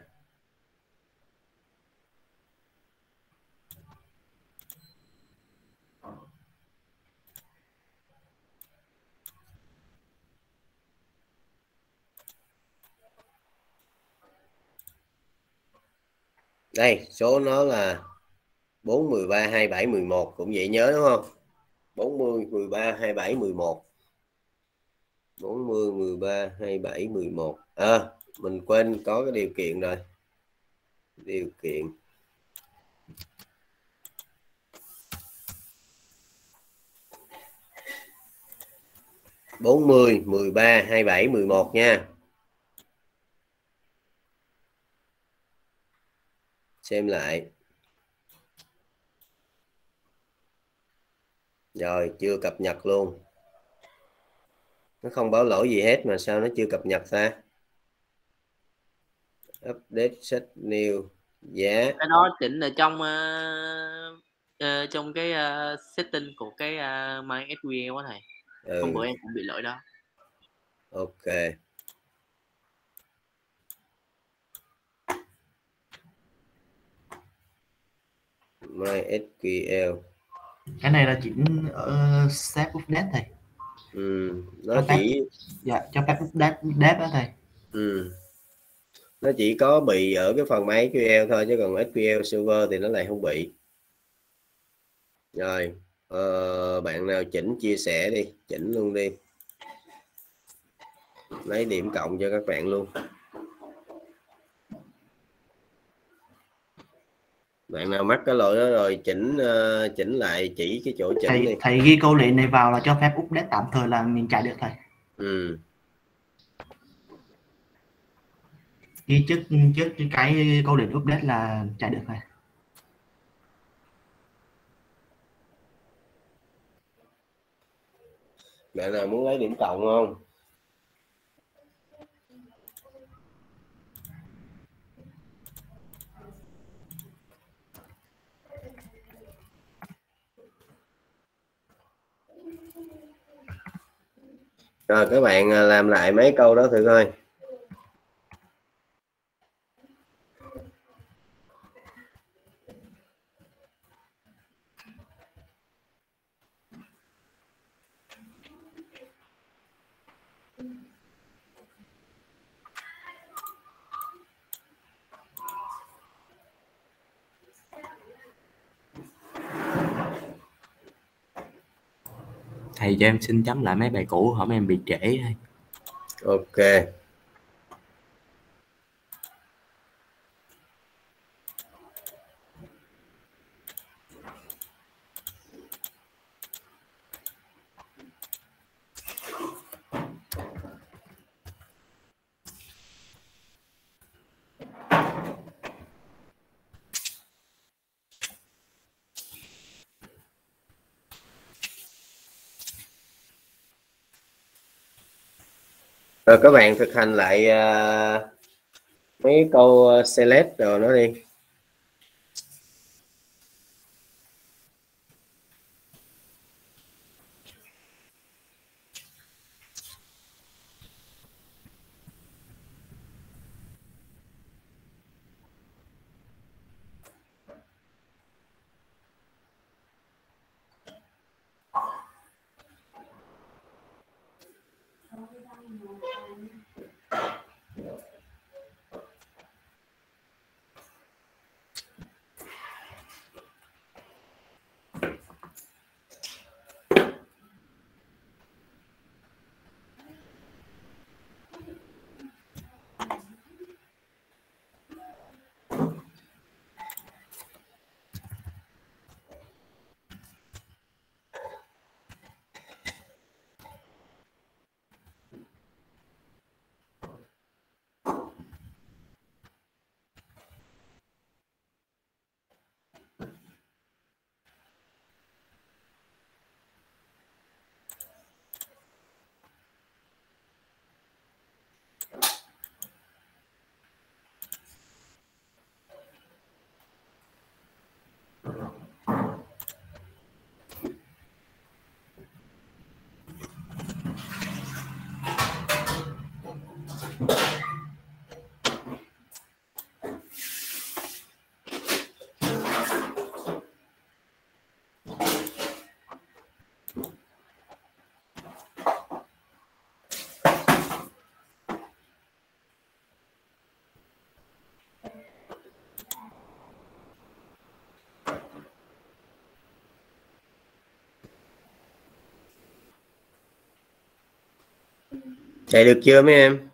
Đây, số nó là 4, 13, 27, 11. Cũng vậy nhớ đúng không? 40, 13, 27, 11. 40, 13, 27, 11. Mình quên có cái điều kiện rồi. Điều kiện. bốn mươi, 13, 27, 11 nha. Xem lại. Rồi, chưa cập nhật luôn. Nó không báo lỗi gì hết mà sao nó chưa cập nhật ta? Update set new giá. Cái đó chỉnh ở trong trong cái setting của cái MySQL á thầy. Hôm bữa em cũng bị lỗi đó. Ok. MySQL. Cái này là chỉnh ở set update thầy. Nó chỉ dạ cho phép update đó thầy. Nó chỉ có bị ở cái phần MySQL thôi, chứ còn SQL Server thì nó lại không bị. Rồi bạn nào chỉnh chia sẻ đi, chỉnh luôn đi, lấy điểm cộng cho các bạn luôn. Bạn nào mắc cái lỗi đó rồi chỉnh lại, chỉ cái chỗ chỉnh đi. Thầy ghi câu lệnh này vào là cho phép update tạm thời là mình chạy được thầy. Ghi trước cái câu lệnh update là chạy được thầy. Bạn nào muốn lấy điểm cộng không? Rồi các bạn làm lại mấy câu đó thử coi. Thầy cho em xin chấm lại mấy bài cũ, hổng em bị trễ thôi. Ok. Rồi các bạn thực hành lại mấy câu select rồi nó đi. Chạy được chưa mấy em?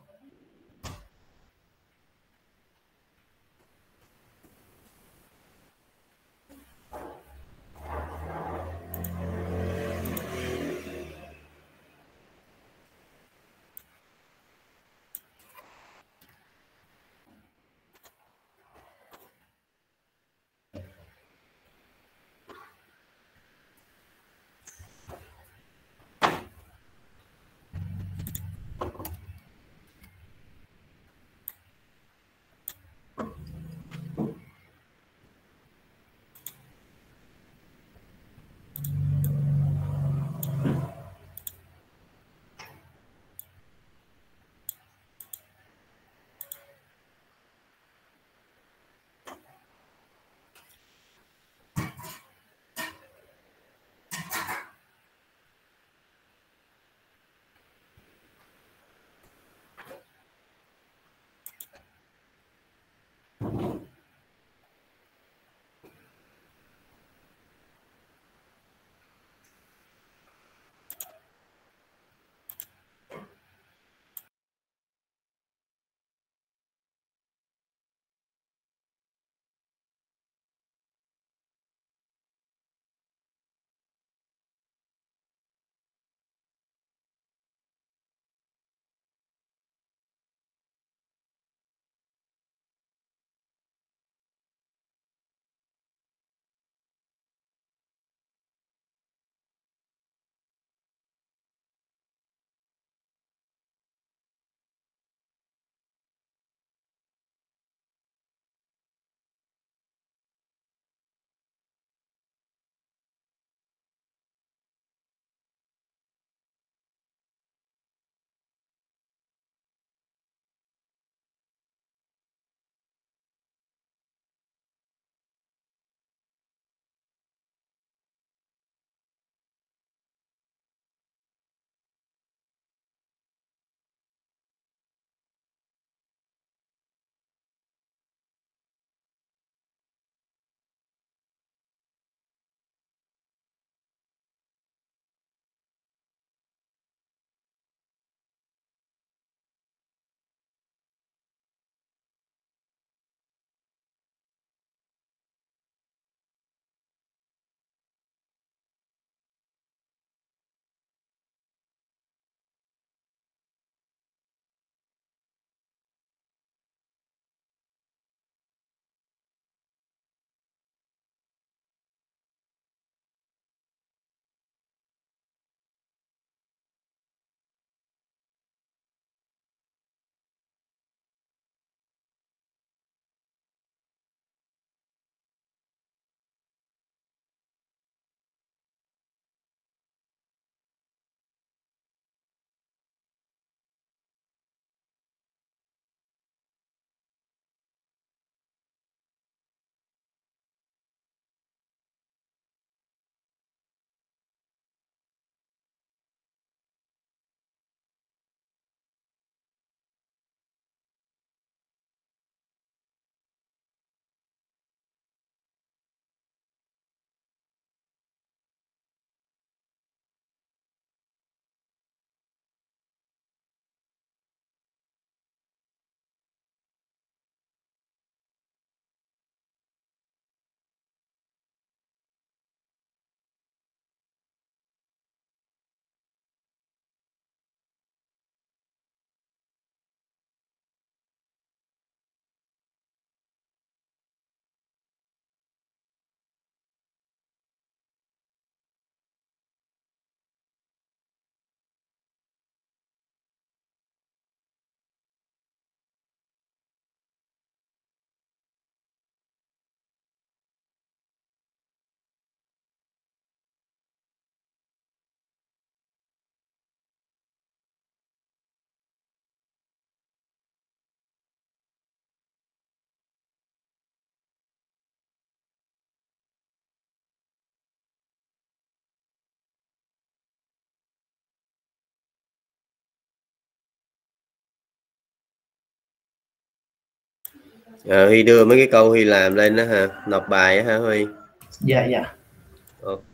Huy đưa mấy cái câu Huy làm lên đó ha, nộp bài á hả Huy? Dạ dạ. Ok.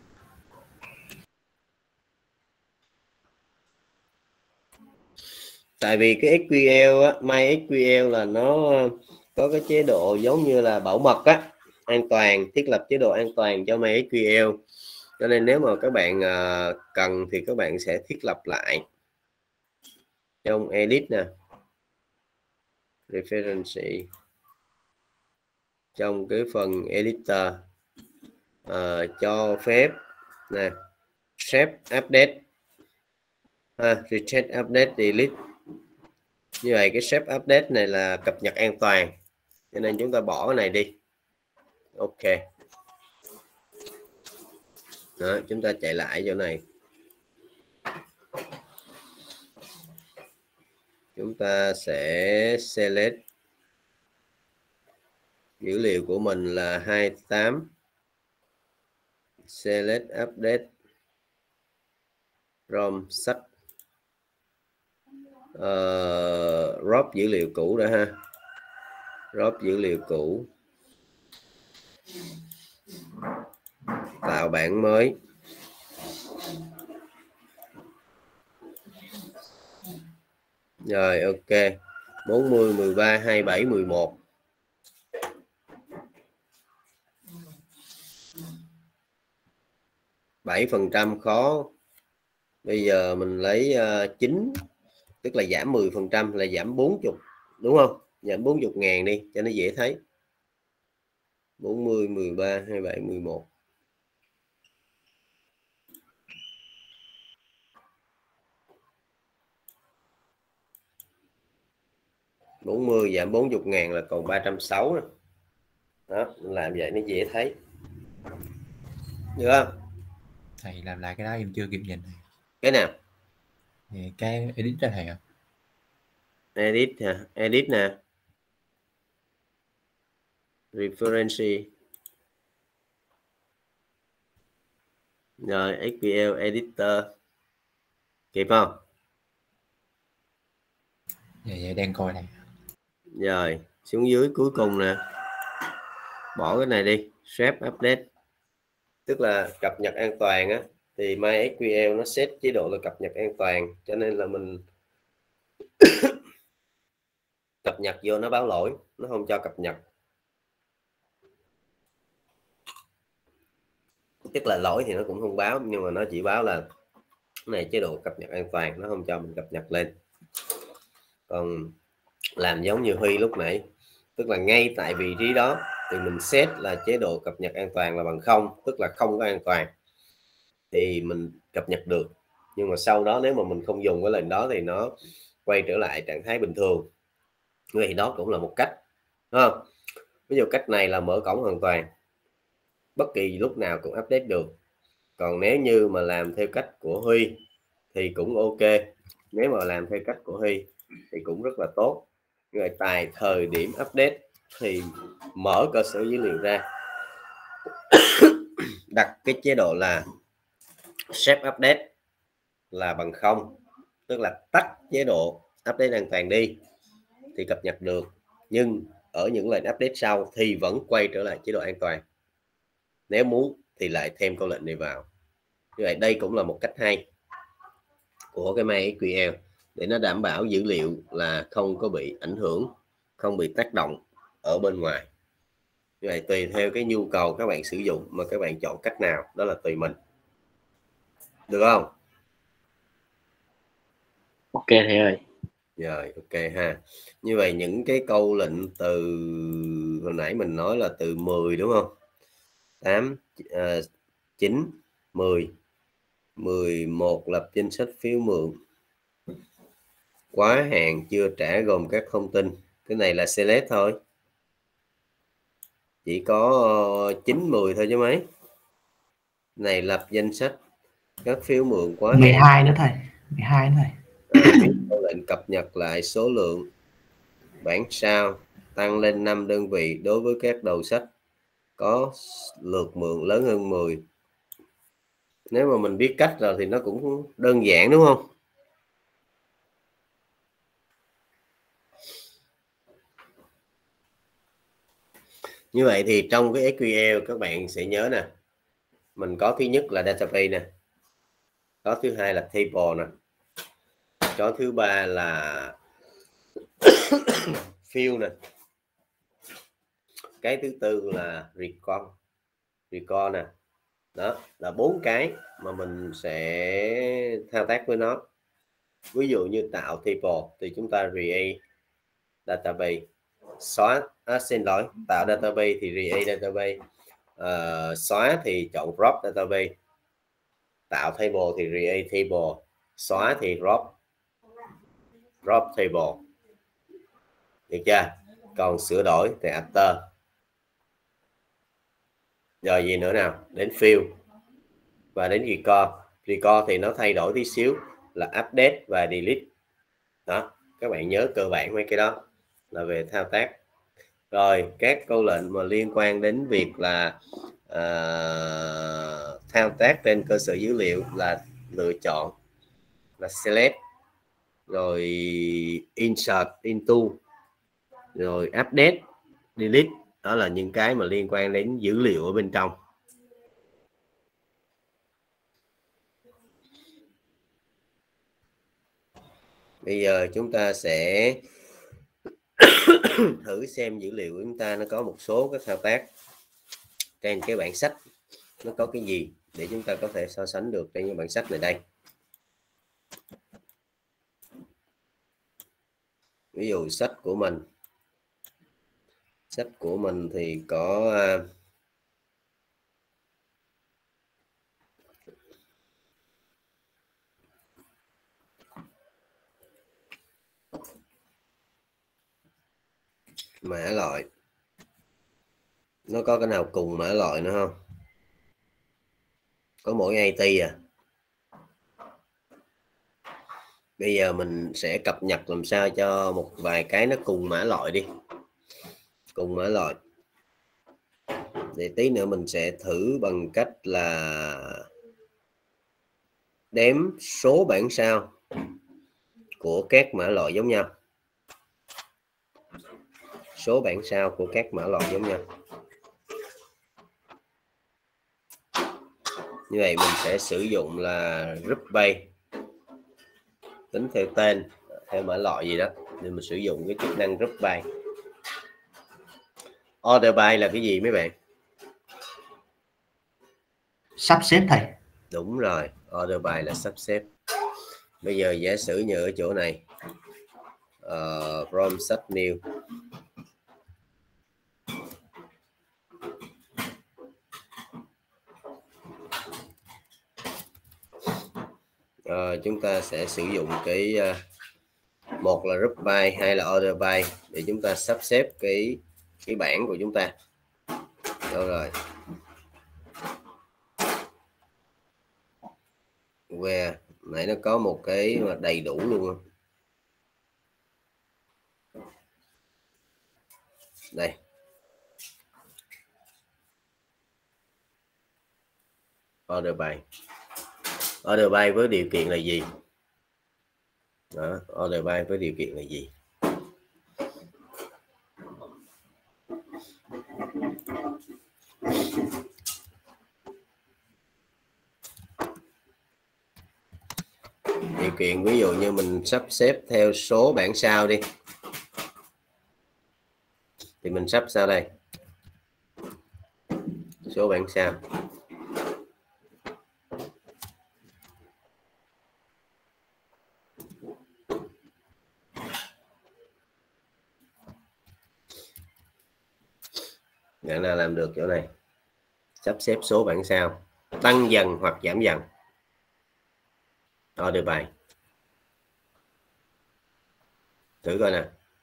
Tại vì cái SQL á, MySQL là nó có cái chế độ giống như là bảo mật á, an toàn, thiết lập chế độ an toàn cho MySQL, cho nên nếu mà các bạn cần thì các bạn sẽ thiết lập lại trong edit nè, reference, trong cái phần editor cho phép nè, save update, reset update delete. Như vậy cái save update này là cập nhật an toàn, cho nên chúng ta bỏ cái này đi. Ok. Đó, chúng ta chạy lại chỗ này, chúng ta sẽ select dữ liệu của mình là 28, select update from sách, drop dữ liệu cũ đã ha, drop dữ liệu cũ, tạo bảng mới. Rồi ok, 40, 13, 27, 11. %, khó. Bây giờ mình lấy 9, tức là giảm 10%, là giảm 40, đúng không? Giảm 40.000 đi cho nó dễ thấy. 40, 13, 27, 11. 40 giảm 40.000 là còn 360 đó. Đó, làm vậy nó dễ thấy. Được không? Thầy làm lại cái đó em chưa kịp nhìn. Cái nào? Thì cái edit ra thầy ạ. Edit hả? Edit nè. Reference. Rồi SQL editor. Kịp không? Dạ đang coi này. Rồi xuống dưới cuối cùng nè, bỏ cái này đi, save update, tức là cập nhật an toàn á. Thì MySQL nó set chế độ là cập nhật an toàn, cho nên là mình cập nhật vô nó báo lỗi, nó không cho cập nhật. Tức là lỗi thì nó cũng không báo, nhưng mà nó chỉ báo là này chế độ cập nhật an toàn, nó không cho mình cập nhật lên. Còn làm giống như Huy lúc nãy, tức là ngay tại vị trí đó thì mình set là chế độ cập nhật an toàn là bằng 0, tức là không có an toàn thì mình cập nhật được. Nhưng mà sau đó nếu mà mình không dùng cái lệnh đó thì nó quay trở lại trạng thái bình thường. Vậy đó cũng là một cách, đúng không? Ví dụ cách này là mở cổng hoàn toàn, bất kỳ lúc nào cũng update được. Còn nếu như mà làm theo cách của Huy thì cũng ok. Nếu mà làm theo cách của Huy thì cũng rất là tốt. Rồi tại thời điểm update thì mở cơ sở dữ liệu ra, đặt cái chế độ là save update là bằng 0, tức là tắt chế độ update an toàn đi thì cập nhật được. Nhưng ở những lệnh update sau thì vẫn quay trở lại chế độ an toàn. Nếu muốn thì lại thêm câu lệnh này vào. Như vậy đây cũng là một cách hay của cái MySQL để nó đảm bảo dữ liệu là không có bị ảnh hưởng, không bị tác động ở bên ngoài. Như vậy tùy theo cái nhu cầu các bạn sử dụng mà các bạn chọn cách nào, đó là tùy mình. Được không? Ok thầy ơi. Rồi ok ha. Như vậy những cái câu lệnh từ hồi nãy mình nói là từ 10 đúng không? 8, 9, 10, 11 lập danh sách phiếu mượn, quá hạn chưa trả gồm các thông tin. Cái này là select thôi, chỉ có 9, 10 thôi chứ mấy. Này lập danh sách các phiếu mượn quá hạn. 12 nữa thầy, 12 nữa thầy. Câu lệnh cập nhật lại số lượng bản sao tăng lên 5 đơn vị đối với các đầu sách có lượt mượn lớn hơn 10. Nếu mà mình biết cách rồi thì nó cũng đơn giản đúng không? Như vậy thì trong cái SQL các bạn sẽ nhớ nè, mình có thứ nhất là database nè, có thứ hai là table nè, có thứ ba là field nè, cái thứ tư là record nè. Đó là 4 cái mà mình sẽ thao tác với nó. Ví dụ như tạo table thì chúng ta create database, xin lỗi, tạo database thì create database, xóa thì chọn drop database, tạo table thì create table, xóa thì drop table. Được chưa? Còn sửa đổi thì alter. Rồi gì nữa nào? Đến field và đến record thì nó thay đổi tí xíu là update và delete. Đó, các bạn nhớ cơ bản mấy cái đó là về thao tác. Rồi các câu lệnh mà liên quan đến việc là thao tác trên cơ sở dữ liệu là lựa chọn, là select, rồi insert into, rồi update, delete, đó là những cái mà liên quan đến dữ liệu ở bên trong. Bây giờ chúng ta sẽ thử xem dữ liệu của chúng ta nó có một số các thao tác trên cái bảng sách, nó có cái gì để chúng ta có thể so sánh được trên cái bảng sách này đây. Ví dụ sách của mình thì có mã loại, nó có cái nào cùng mã loại nữa không? Có mỗi IT à. Bây giờ mình sẽ cập nhật làm sao cho một vài cái nó cùng mã loại đi, cùng mã loại. Để tí nữa mình sẽ thử bằng cách là đếm số bản sao của các mã loại giống nhau. Số bản sao của các mã loại giống nhau. Như vậy mình sẽ sử dụng là group by, tính theo tên, theo mã loại gì đó, nên mình sử dụng cái chức năng group by. Order by là cái gì mấy bạn? Sắp xếp thầy. Đúng rồi, order by là sắp xếp. Bây giờ giả sử như ở chỗ này from sách new, chúng ta sẽ sử dụng cái một là group by, hai là order by để chúng ta sắp xếp cái bảng của chúng ta. Đâu rồi, where nãy nó có một cái mà đầy đủ luôn. Đây, order by. Order by với điều kiện là gì? Đó, order by với điều kiện là gì? Điều kiện ví dụ như mình sắp xếp theo số bản sao đi, thì mình sắp sao đây? Số bản sao. Bạn nào làm được chỗ này? Sắp xếp số bản sao tăng dần hoặc giảm dần. Order by. Thử coi nè.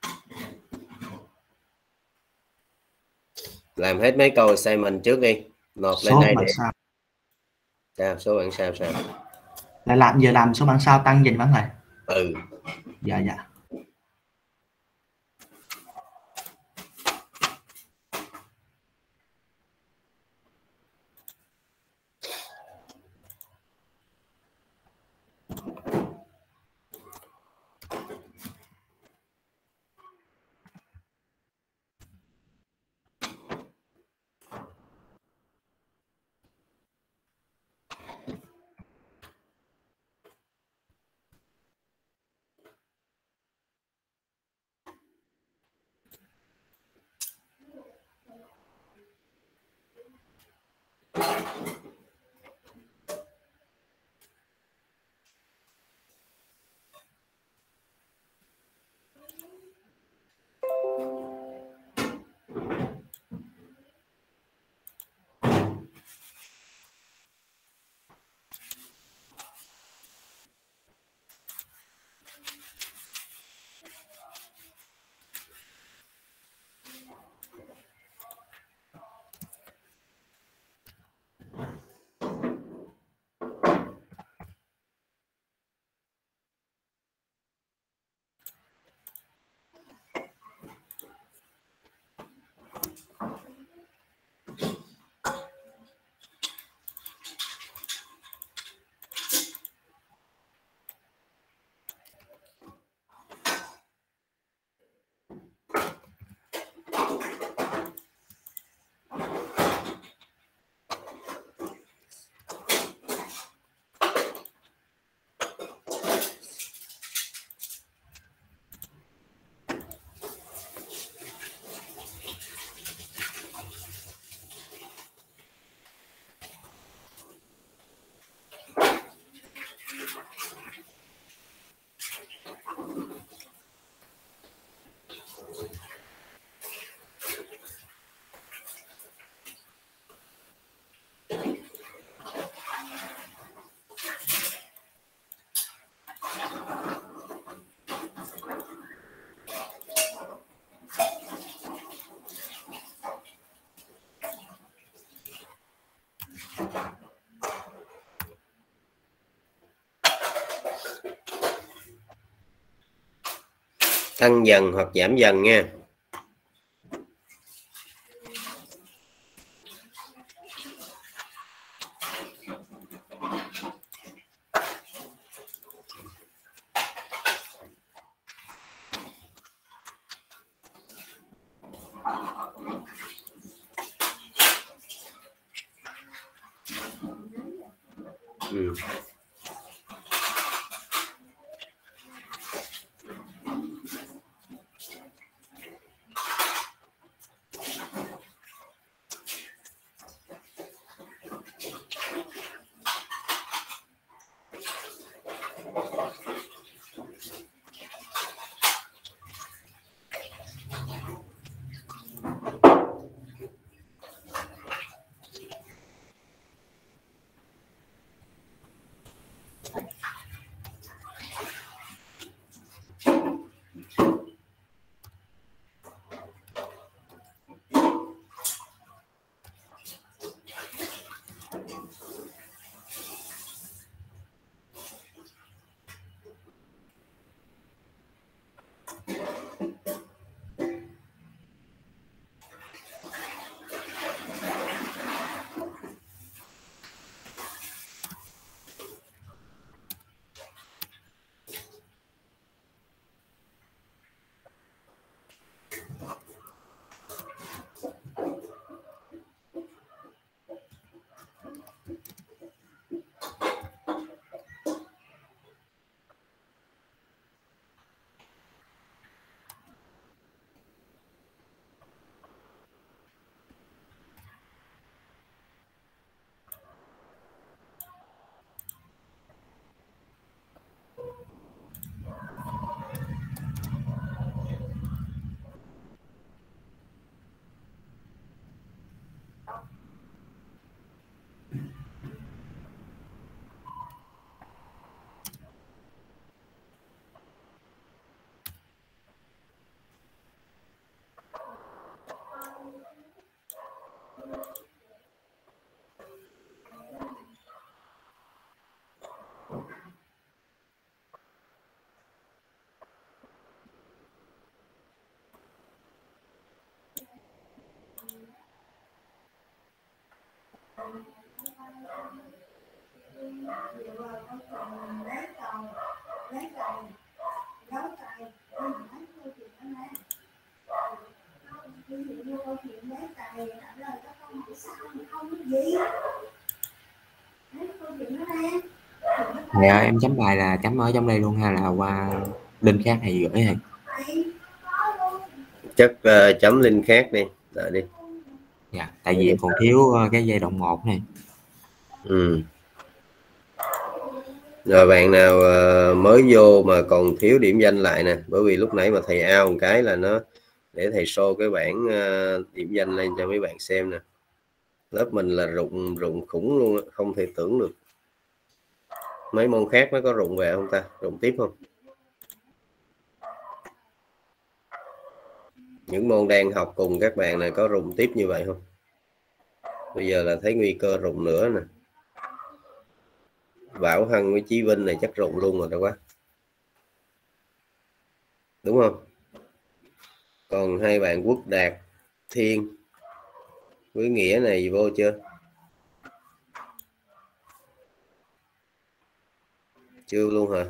Làm hết mấy câu assignment trước đi. Nộp lên đây để sao số bản sao sao. Lại làm số bản sao tăng dần vẫn lại. Ừ. Dạ dạ. Tăng dần hoặc giảm dần nha. Thầy ơi, em chấm bài là chấm ở trong đây luôn hay là qua link khác thầy gửi thầy? Chắc chấm link khác đi, đợi đi. Dạ, tại vì còn thiếu cái giai đoạn 1 này. Rồi bạn nào mới vô mà còn thiếu điểm danh lại nè, bởi vì lúc nãy mà thầy ao một cái là nó để thầy show cái bảng điểm danh lên cho mấy bạn xem nè. Lớp mình là rụng khủng luôn, không thể tưởng được. Mấy môn khác nó có rụng về không ta, rụng tiếp không? Những môn đang học cùng các bạn này có rụng tiếp như vậy không? Bây giờ là thấy nguy cơ rụng nữa nè. Bảo Hân với Chí Vinh này chắc rụng luôn rồi đó quá. Đúng không? Còn hai bạn Quốc Đạt, Thiên với Nghĩa này vô chưa? Chưa luôn hả?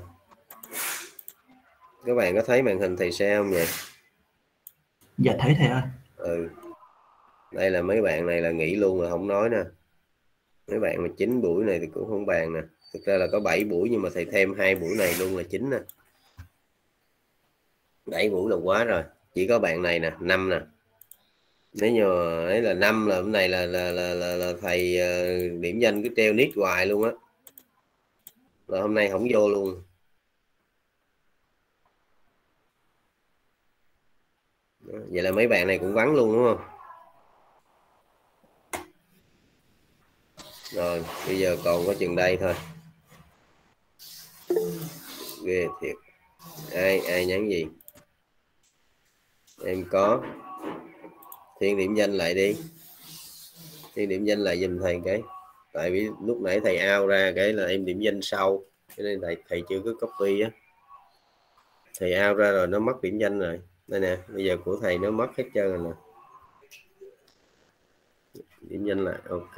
Các bạn có thấy màn hình thầy xe không vậy? Dạ thấy thầy ơi. Đây là mấy bạn này là nghỉ luôn rồi không nói nè. Mấy bạn mà 9 buổi này thì cũng không bàn nè. Thực ra là có 7 buổi nhưng mà thầy thêm 2 buổi này luôn là 9 nè. 7 buổi là quá rồi. Chỉ có bạn này nè, 5 nè. Nếu như ấy là 5 là hôm nay là thầy điểm danh cứ treo nít hoài luôn á. Là hôm nay không vô luôn. Vậy là mấy bạn này cũng vắng luôn đúng không? Rồi bây giờ còn có chừng đây thôi. Ghê thiệt. Ai nhắn gì? Em có. Thiên điểm danh lại đi. Thiên điểm danh lại giùm thầy cái. Tại vì lúc nãy thầy out ra cái là em điểm danh sau, cho nên thầy chưa có copy á. Thầy out ra rồi nó mất điểm danh rồi. Đây nè, bây giờ của thầy nó mất hết trơn rồi nè. Điểm danh lại, ok.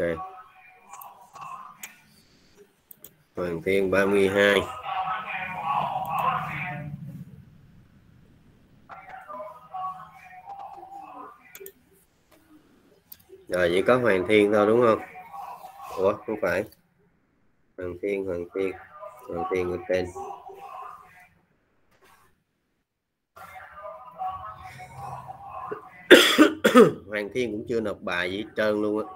Hoàng Thiên 32. Rồi chỉ có Hoàng Thiên thôi đúng không? Ủa không phải. Hoàng Thiên ở trên. Hoàng Thiên cũng chưa nộp bài gì hết trơn luôn á.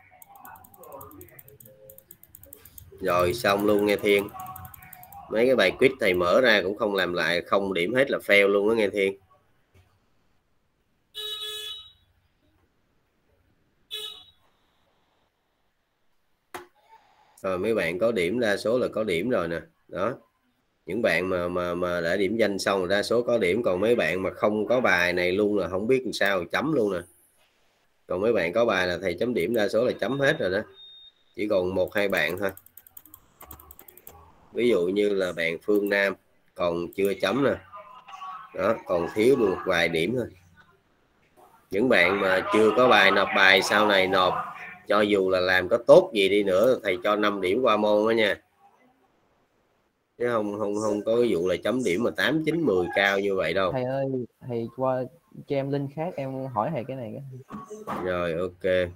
Rồi xong luôn nghe Thiên. Mấy cái bài quiz thầy mở ra cũng không làm lại, không điểm hết là fail luôn á nghe Thiên. Rồi mấy bạn có điểm, đa số là có điểm rồi nè. Đó. Những bạn mà đã điểm danh xong rồi đa số có điểm, còn mấy bạn mà không có bài này luôn là không biết làm sao, chấm luôn nè. Còn mấy bạn có bài là thầy chấm điểm, đa số là chấm hết rồi đó. Chỉ còn 1-2 bạn thôi. Ví dụ như là bạn Phương Nam còn chưa chấm nè. Đó, còn thiếu được một vài điểm thôi. Những bạn mà chưa có bài nộp bài sau này nộp, cho dù là làm có tốt gì đi nữa thầy cho 5 điểm qua môn đó nha. Chứ không có cái vụ là chấm điểm mà 8, 9, 10 cao như vậy đâu. Thầy ơi, thầy qua cho em link khác em hỏi thầy cái này. Rồi ok.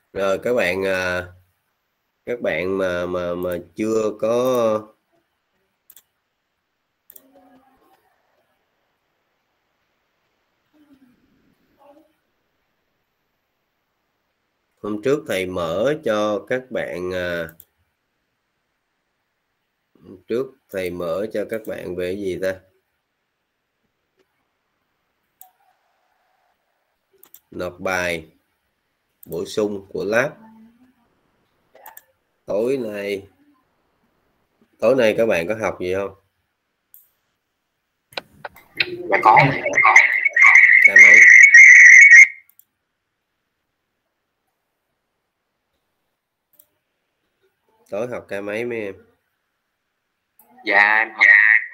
Rồi các bạn mà chưa có hôm trước thầy mở cho các bạn về gì ta, nộp bài bổ sung của lab. Tối nay các bạn có học gì không? Dạ có. Ca máy. Tối học ca máy mấy em? Dạ em học.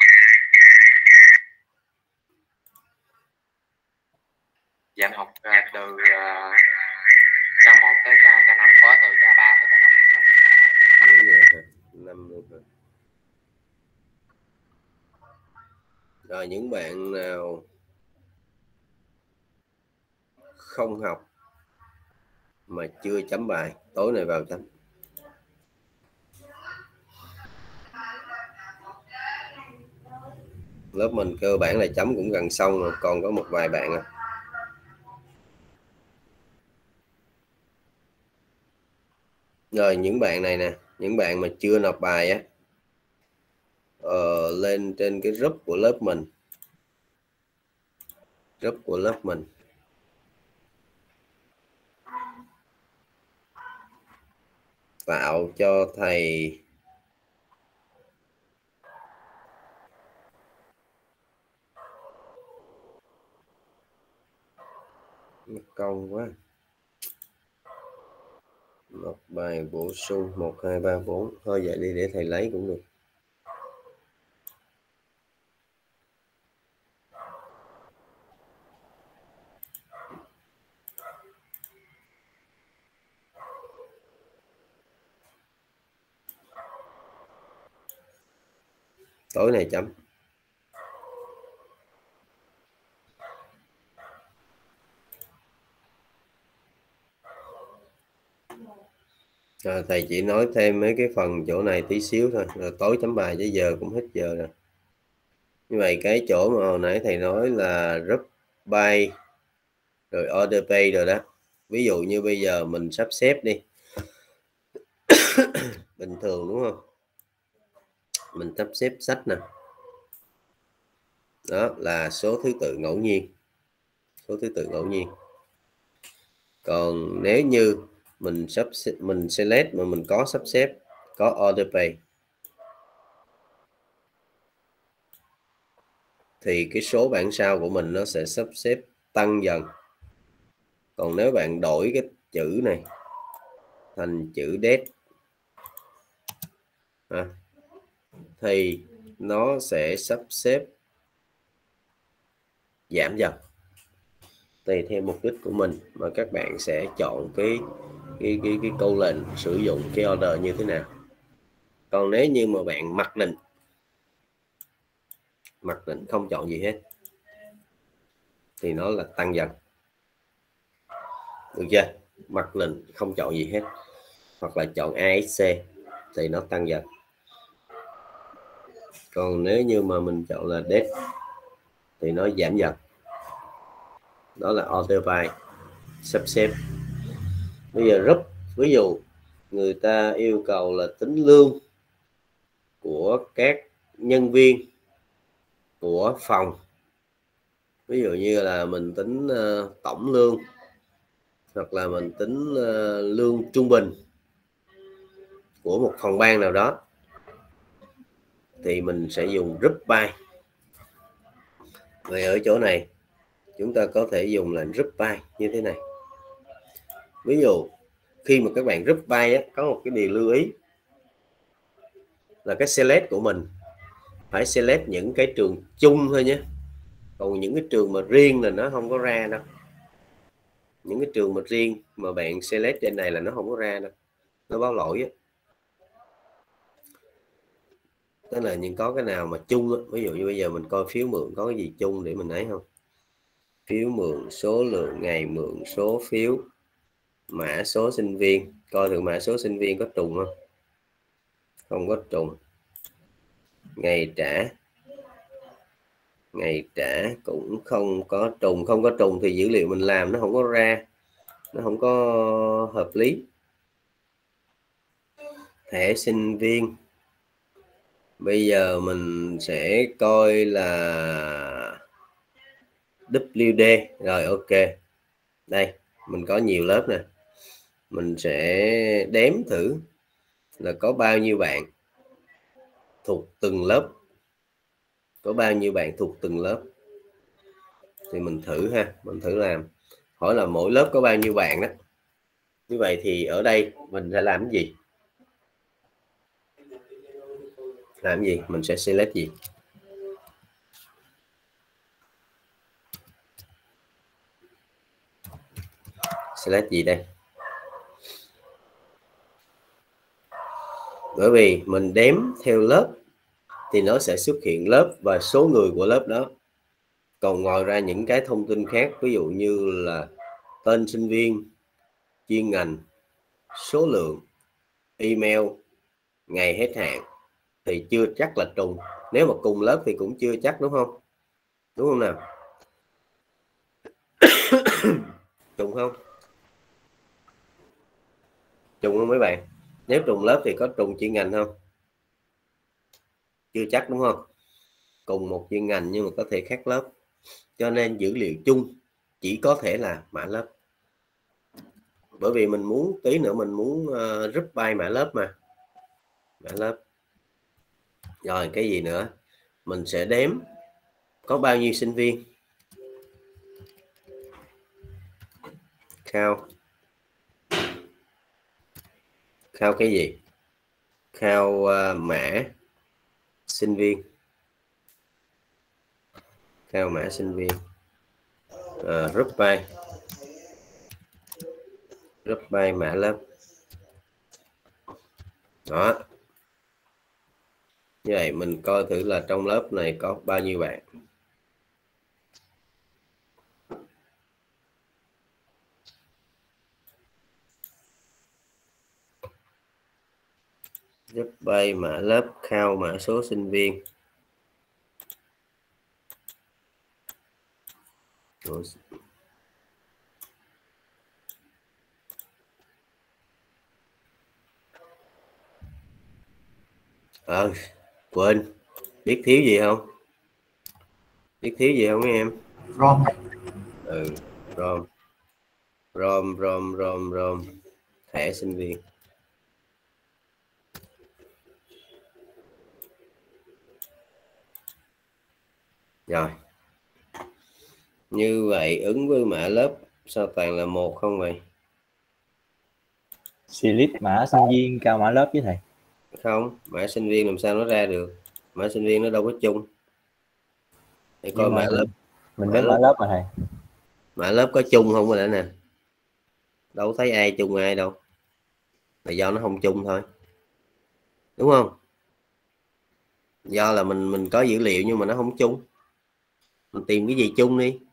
Dạ em học từ K1 tới K5, có từ K3 tới K5. 5 luôn hả? Rồi những bạn nào không học mà chưa chấm bài, tối nay vào chấm. Lớp mình cơ bản là chấm cũng gần xong rồi, còn có một vài bạn à. Rồi những bạn này nè, những bạn mà chưa nộp bài á, lên trên cái group của lớp mình, tạo cho thầy công quá, nộp bài bổ sung 1 2 3 4. Thôi vậy đi để thầy lấy cũng được. Tối này chấm. Rồi, thầy chỉ nói thêm mấy cái phần chỗ này tí xíu thôi, rồi tối chấm bài chứ giờ cũng hết giờ rồi. Như vậy cái chỗ mà hồi nãy thầy nói là group by rồi order pay rồi đó. Ví dụ như bây giờ mình sắp xếp đi bình thường đúng không, mình sắp xếp sách nè, đó là số thứ tự ngẫu nhiên. Còn nếu như mình select mà mình có sắp xếp, có order pay thì cái số bản sao của mình nó sẽ sắp xếp tăng dần. Còn nếu bạn đổi cái chữ này thành chữ date thì nó sẽ sắp xếp giảm dần tùy theo mục đích của mình, mà các bạn sẽ chọn cái câu lệnh sử dụng cái order như thế nào. Còn nếu như mà bạn mặc định không chọn gì hết thì nó là tăng dần, được chưa? Mặc định không chọn gì hết hoặc là chọn ASC thì nó tăng dần. Còn nếu như mà mình chọn là date thì nó giảm dần, đó là order by, sắp xếp. Bây giờ group, ví dụ người ta yêu cầu là tính lương của các nhân viên của phòng, ví dụ như là mình tính tổng lương hoặc là mình tính lương trung bình của một phòng ban nào đó thì mình sẽ dùng group by. Vậy ở chỗ này chúng ta có thể dùng là group by như thế này. Ví dụ khi mà các bạn group by có một cái điều lưu ý là cái select của mình phải select những cái trường chung thôi nhé, còn những cái trường mà riêng là nó không có ra đâu. Những cái trường mà riêng mà bạn select trên này là nó không có ra đâu, nó báo lỗi á. Tức là những có cái nào mà chung á, ví dụ như bây giờ mình coi phiếu mượn có cái gì chung để mình ấy không? Phiếu mượn, số lượng ngày mượn, số phiếu Mã số sinh viên, coi thử mã số sinh viên có trùng không? Không có trùng. Ngày trả cũng không có trùng. Không có trùng thì dữ liệu mình làm nó không có ra, nó không có hợp lý. Thẻ sinh viên bây giờ mình sẽ coi là WD. Rồi ok, đây mình có nhiều lớp nè, mình sẽ đếm thử là có bao nhiêu bạn thuộc từng lớp, có bao nhiêu bạn thuộc từng lớp. Thì mình thử ha, mình thử làm, hỏi là mỗi lớp có bao nhiêu bạn đó. Như vậy thì ở đây mình sẽ làm cái gì? Làm gì? Mình sẽ select gì? Select gì đây? Bởi vì mình đếm theo lớp thì nó sẽ xuất hiện lớp và số người của lớp đó. Còn ngoài ra những cái thông tin khác, ví dụ như là tên sinh viên, chuyên ngành, số lượng, email, ngày hết hạn thì chưa chắc là trùng. Nếu mà cùng lớp thì cũng chưa chắc, đúng không? Đúng không nào? Trùng không? Trùng không mấy bạn? Nếu trùng lớp thì có trùng chuyên ngành không? Chưa chắc, đúng không? Cùng một chuyên ngành nhưng mà có thể khác lớp. Cho nên dữ liệu chung chỉ có thể là mã lớp. Bởi vì mình muốn tí nữa mình muốn group by mã lớp mà. Mã lớp. Rồi cái gì nữa? Mình sẽ đếm có bao nhiêu sinh viên. Count cái gì? Count mã sinh viên. Count mã sinh viên. Group by mã lớp. Đó. Như vậy mình coi thử là trong lớp này có bao nhiêu bạn. Group by mã lớp, count mã số sinh viên. Quên, biết thiếu gì không? Biết thiếu gì không mấy em? ROM. ROM. Thẻ sinh viên. Rồi. Như vậy ứng với mã lớp sao toàn là 1 không vậy? Select mã sinh viên cao mã lớp với thầy. Không, mã sinh viên làm sao nó ra được? Mã sinh viên nó đâu có chung. Để coi mã lớp. Mình đến mã lớp mà thầy. Mã lớp có chung không rồi nè. Đâu thấy ai chung ai đâu. Là do nó không chung thôi. Đúng không? Do là mình có dữ liệu nhưng mà nó không chung. Mình tìm cái gì chung đi.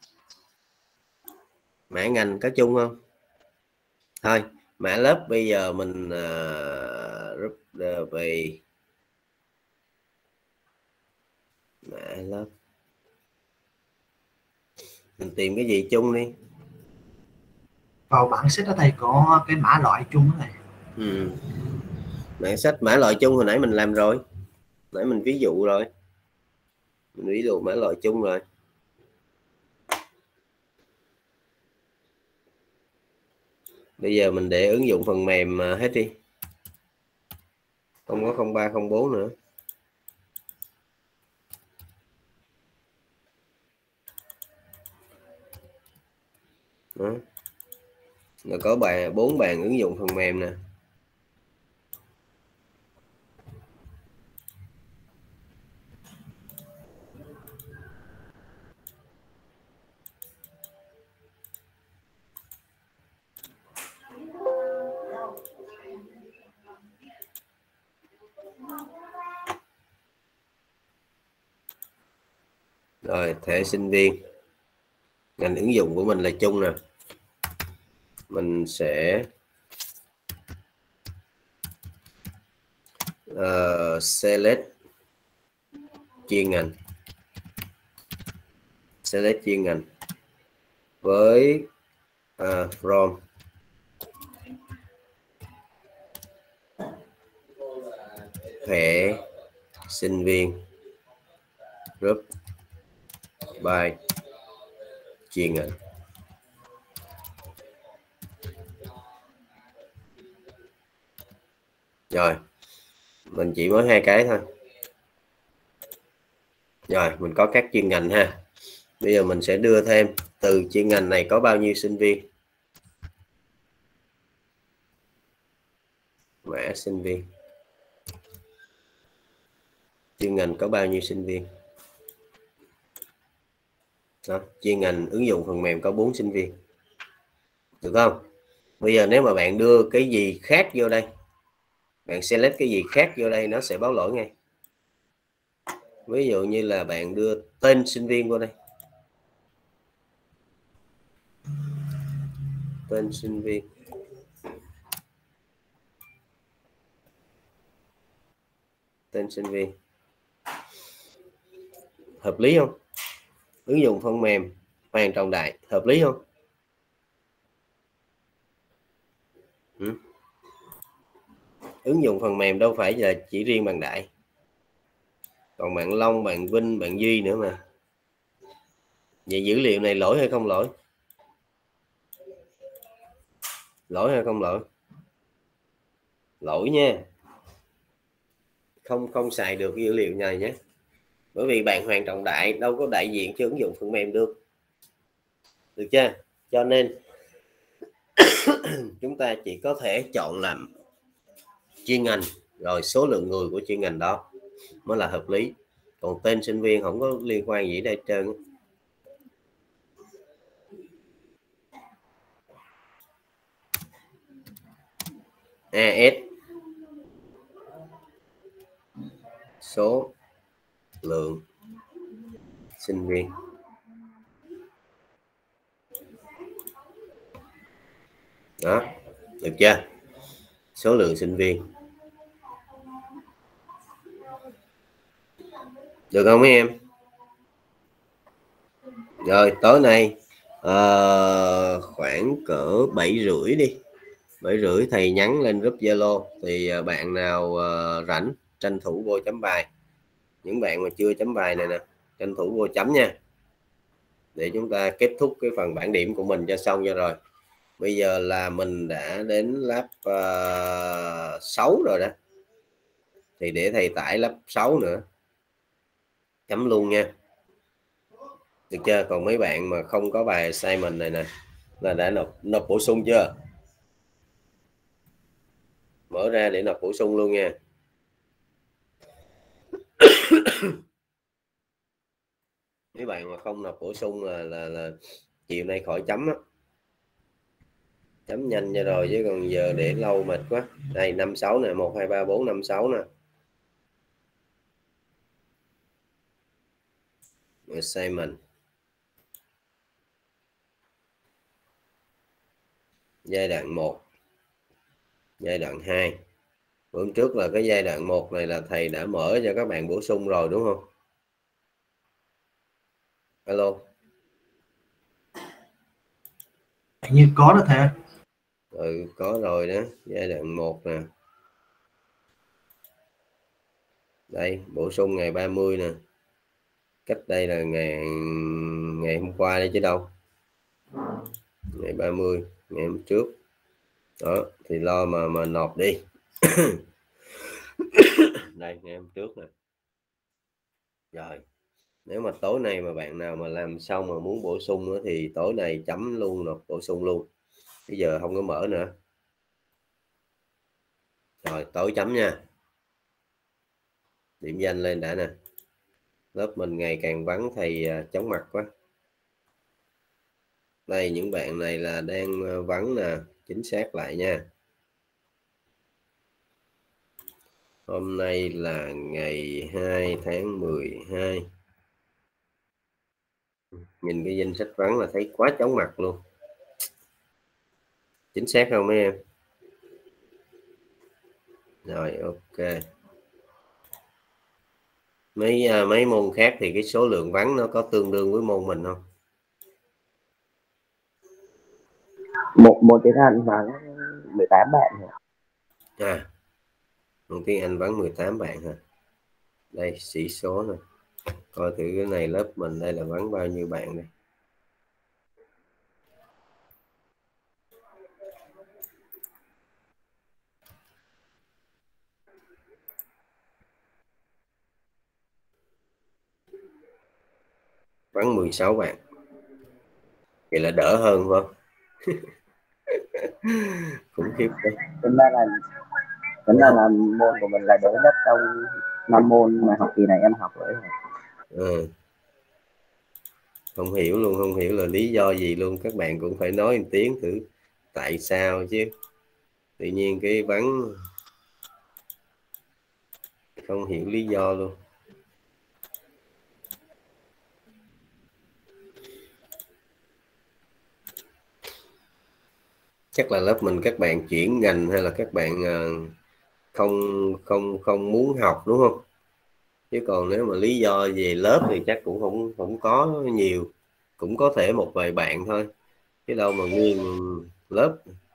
Mã ngành có chung không? Thôi, mã lớp bây giờ mình group về mã lớp. Mình tìm cái gì chung đi. Vào bảng sách đó thầy có cái mã loại chung đó thầy. Bảng sách mã loại chung hồi nãy mình làm rồi. Nãy mình ví dụ rồi. Mình ví dụ mã loại chung rồi. Bây giờ mình để ứng dụng phần mềm hết đi. Không có 03, 04 nữa. Đó. Rồi có 4 bàn ứng dụng phần mềm nè. Rồi thẻ sinh viên. Ngành ứng dụng của mình là chung nè. mình sẽ select chuyên ngành, select chuyên ngành với from thẻ sinh viên group by chuyên ngành. Rồi mình chỉ mới 2 cái thôi. Rồi mình có các chuyên ngành ha. Bây giờ mình sẽ đưa thêm từ chuyên ngành này có bao nhiêu sinh viên, mã sinh viên, chuyên ngành có bao nhiêu sinh viên. Đó, chuyên ngành ứng dụng phần mềm có 4 sinh viên, được không? Bây giờ nếu mà bạn đưa cái gì khác vô đây, bạn select cái gì khác vô đây, nó sẽ báo lỗi ngay. Ví dụ như là bạn đưa tên sinh viên vô đây, tên sinh viên, tên sinh viên, hợp lý không? Ứng dụng phần mềm Hoàng Trọng Đại, hợp lý không? Ứng dụng phần mềm đâu phải là chỉ riêng bạn Đại, còn bạn Long, bạn Vinh, bạn Duy nữa mà. Vậy dữ liệu này lỗi hay không lỗi? Lỗi hay không lỗi? Lỗi nha, không xài được dữ liệu này nhé, bởi vì bạn Hoàng Trọng Đại đâu có đại diện cho ứng dụng phần mềm được chưa? Cho nên chúng ta chỉ có thể chọn làm chuyên ngành rồi số lượng người của chuyên ngành đó mới là hợp lý, còn tên sinh viên không có liên quan gì đây trơn. AS số lượng sinh viên, đó, được chưa? Số lượng sinh viên, được không mấy em? Rồi tối nay khoảng cỡ 7:30 đi, 7:30 thầy nhắn lên group Zalo, thì bạn nào rảnh tranh thủ vô chấm bài. Những bạn mà chưa chấm bài này nè, tranh thủ vô chấm nha, để chúng ta kết thúc cái phần bảng điểm của mình cho xong cho rồi. Bây giờ là mình đã đến lab 6 rồi đó, thì để thầy tải lab 6 nữa, chấm luôn nha, được chưa? Còn mấy bạn mà không có bài assignment này nè là đã nộp bổ sung chưa? Mở ra để nộp bổ sung luôn nha. Mấy bạn mà không nộp bổ sung là chiều nay khỏi chấm á, chấm nhanh cho rồi, chứ còn giờ để lâu mệt quá. Đây 56 nè, 1 2 3 4 5 6 nè. Assignment giai đoạn 1, giai đoạn 2. Bữa trước là cái giai đoạn 1 này là thầy đã mở cho các bạn bổ sung rồi đúng không? Alo. Như có đó thầy. Có rồi đó, giai đoạn 1 nè. Đây, bổ sung ngày 30 nè. Cách đây là ngày hôm qua đây chứ đâu. Ngày 30, ngày hôm trước. Đó, thì lo mà nộp đi. Đây, ngày hôm trước nè. Rồi, nếu mà tối nay mà bạn nào mà làm xong mà muốn bổ sung nữa thì tối nay chấm luôn, nộp bổ sung luôn. Bây giờ không có mở nữa. Rồi, tối chấm nha. Điểm danh lên đã nè. Lớp mình ngày càng vắng thầy chóng mặt quá. Đây, những bạn này là đang vắng nè, chính xác lại nha. Hôm nay là ngày 2 tháng 12. Nhìn cái danh sách vắng là thấy quá chóng mặt luôn. Chính xác không mấy em? Rồi ok. Mấy môn khác thì cái số lượng vắng nó có tương đương với môn mình không? Môn tiếng Anh vắng 18 bạn À, môn tiếng Anh vắng 18 bạn hả? Đây sĩ số nè, coi thử cái này lớp mình đây là vắng bao nhiêu bạn đây. Vắng 16 bạn. Vậy là đỡ hơn phải không? Khủng khiếp đấy. Tính ra là môn của mình là đỡ nhất trong 5 môn mà học kỳ này em học rồi. Không hiểu luôn, không hiểu là lý do gì luôn. Các bạn cũng phải nói một tiếng thử tại sao chứ. Tự nhiên cái vắng không hiểu lý do luôn. Chắc là lớp mình các bạn chuyển ngành hay là các bạn không muốn học đúng không? Chứ còn nếu mà lý do về lớp thì chắc cũng không có nhiều, cũng có thể một vài bạn thôi chứ đâu mà nguyên lớp.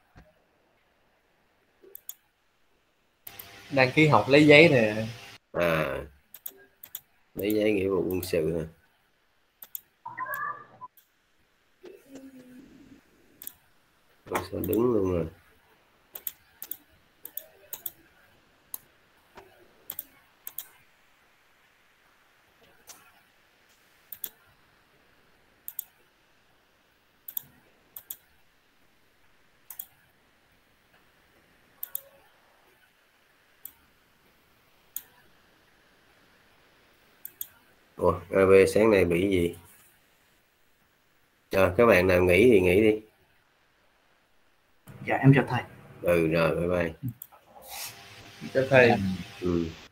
Đăng ký học lấy giấy nè. À, lấy giấy nghĩa vụ quân sự nè. Sao đứng luôn rồi. Ủa, AB sáng nay bị gì? Các bạn nào nghỉ thì nghỉ đi. Dạ em chào thầy. Rồi bye bye. Cho thầy. Ừ.